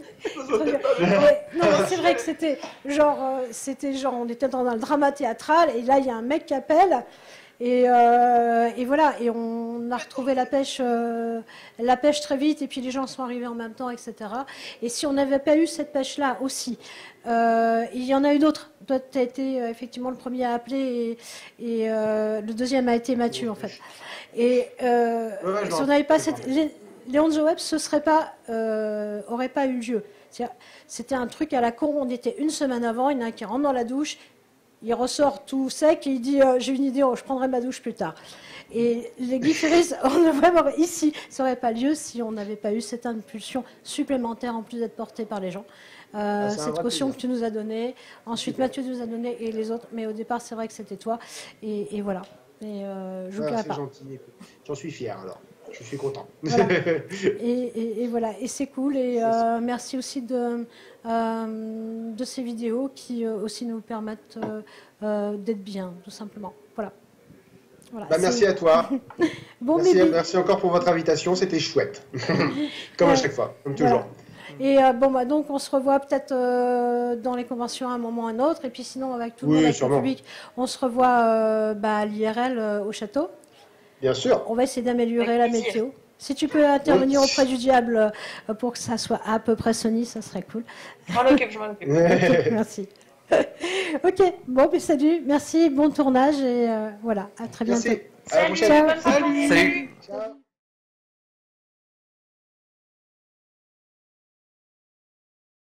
Non, c'est vrai que c'était genre, euh, c'était genre, on était dans un drama théâtral et là, il y a un mec qui appelle Et, euh, et voilà, et on a retrouvé la pêche, euh, la pêche très vite, et puis les gens sont arrivés en même temps, et cetera. Et si on n'avait pas eu cette pêche-là aussi, euh, il y en a eu d'autres. Toi, tu as été euh, effectivement le premier à appeler, et, et euh, le deuxième a été Mathieu, en fait. Et euh, Ouais, si on n'avait pas cette... Les, les On the Web, ce serait pas, euh, aurait pas eu lieu. C'était un truc à la con, on était une semaine avant, il y en a un qui rentre dans la douche, il ressort tout sec et il dit euh, j'ai une idée, je prendrai ma douche plus tard. Et les Geekeries, vraiment ici, ça n'aurait pas lieu si on n'avait pas eu cette impulsion supplémentaire en plus d'être portée par les gens. Euh, ah, cette caution que tu nous as donnée, ensuite Mathieu nous a donné et les autres, mais au départ c'est vrai que c'était toi. Et, et voilà. Et euh, je ah, pas. C'est gentil, j'en suis fier alors. Je suis content. Voilà. et, et, et voilà, et c'est cool. Et euh, merci aussi de, euh, de ces vidéos qui euh, aussi nous permettent euh, euh, d'être bien, tout simplement. Voilà. voilà bah, merci à toi. bon, merci, bébé. merci encore pour votre invitation, c'était chouette. Comme ouais. à chaque fois, comme toujours. Voilà. Et euh, bon, bah, donc on se revoit peut-être euh, dans les conventions à un moment ou à un autre. Et puis sinon, avec tout le oui, monde, avec le public, on se revoit euh, bah, à l'I R L euh, au château. Bien sûr. On va essayer d'améliorer la météo. Si tu peux intervenir oui. auprès du diable euh, pour que ça soit à peu près Sony, ça serait cool. Je m'en occupe, je m'en occupe. Merci. Ok, bon, puis salut, merci, bon tournage et euh, voilà, à très bientôt. Merci. À la prochaine. Salut. Salut. Ciao.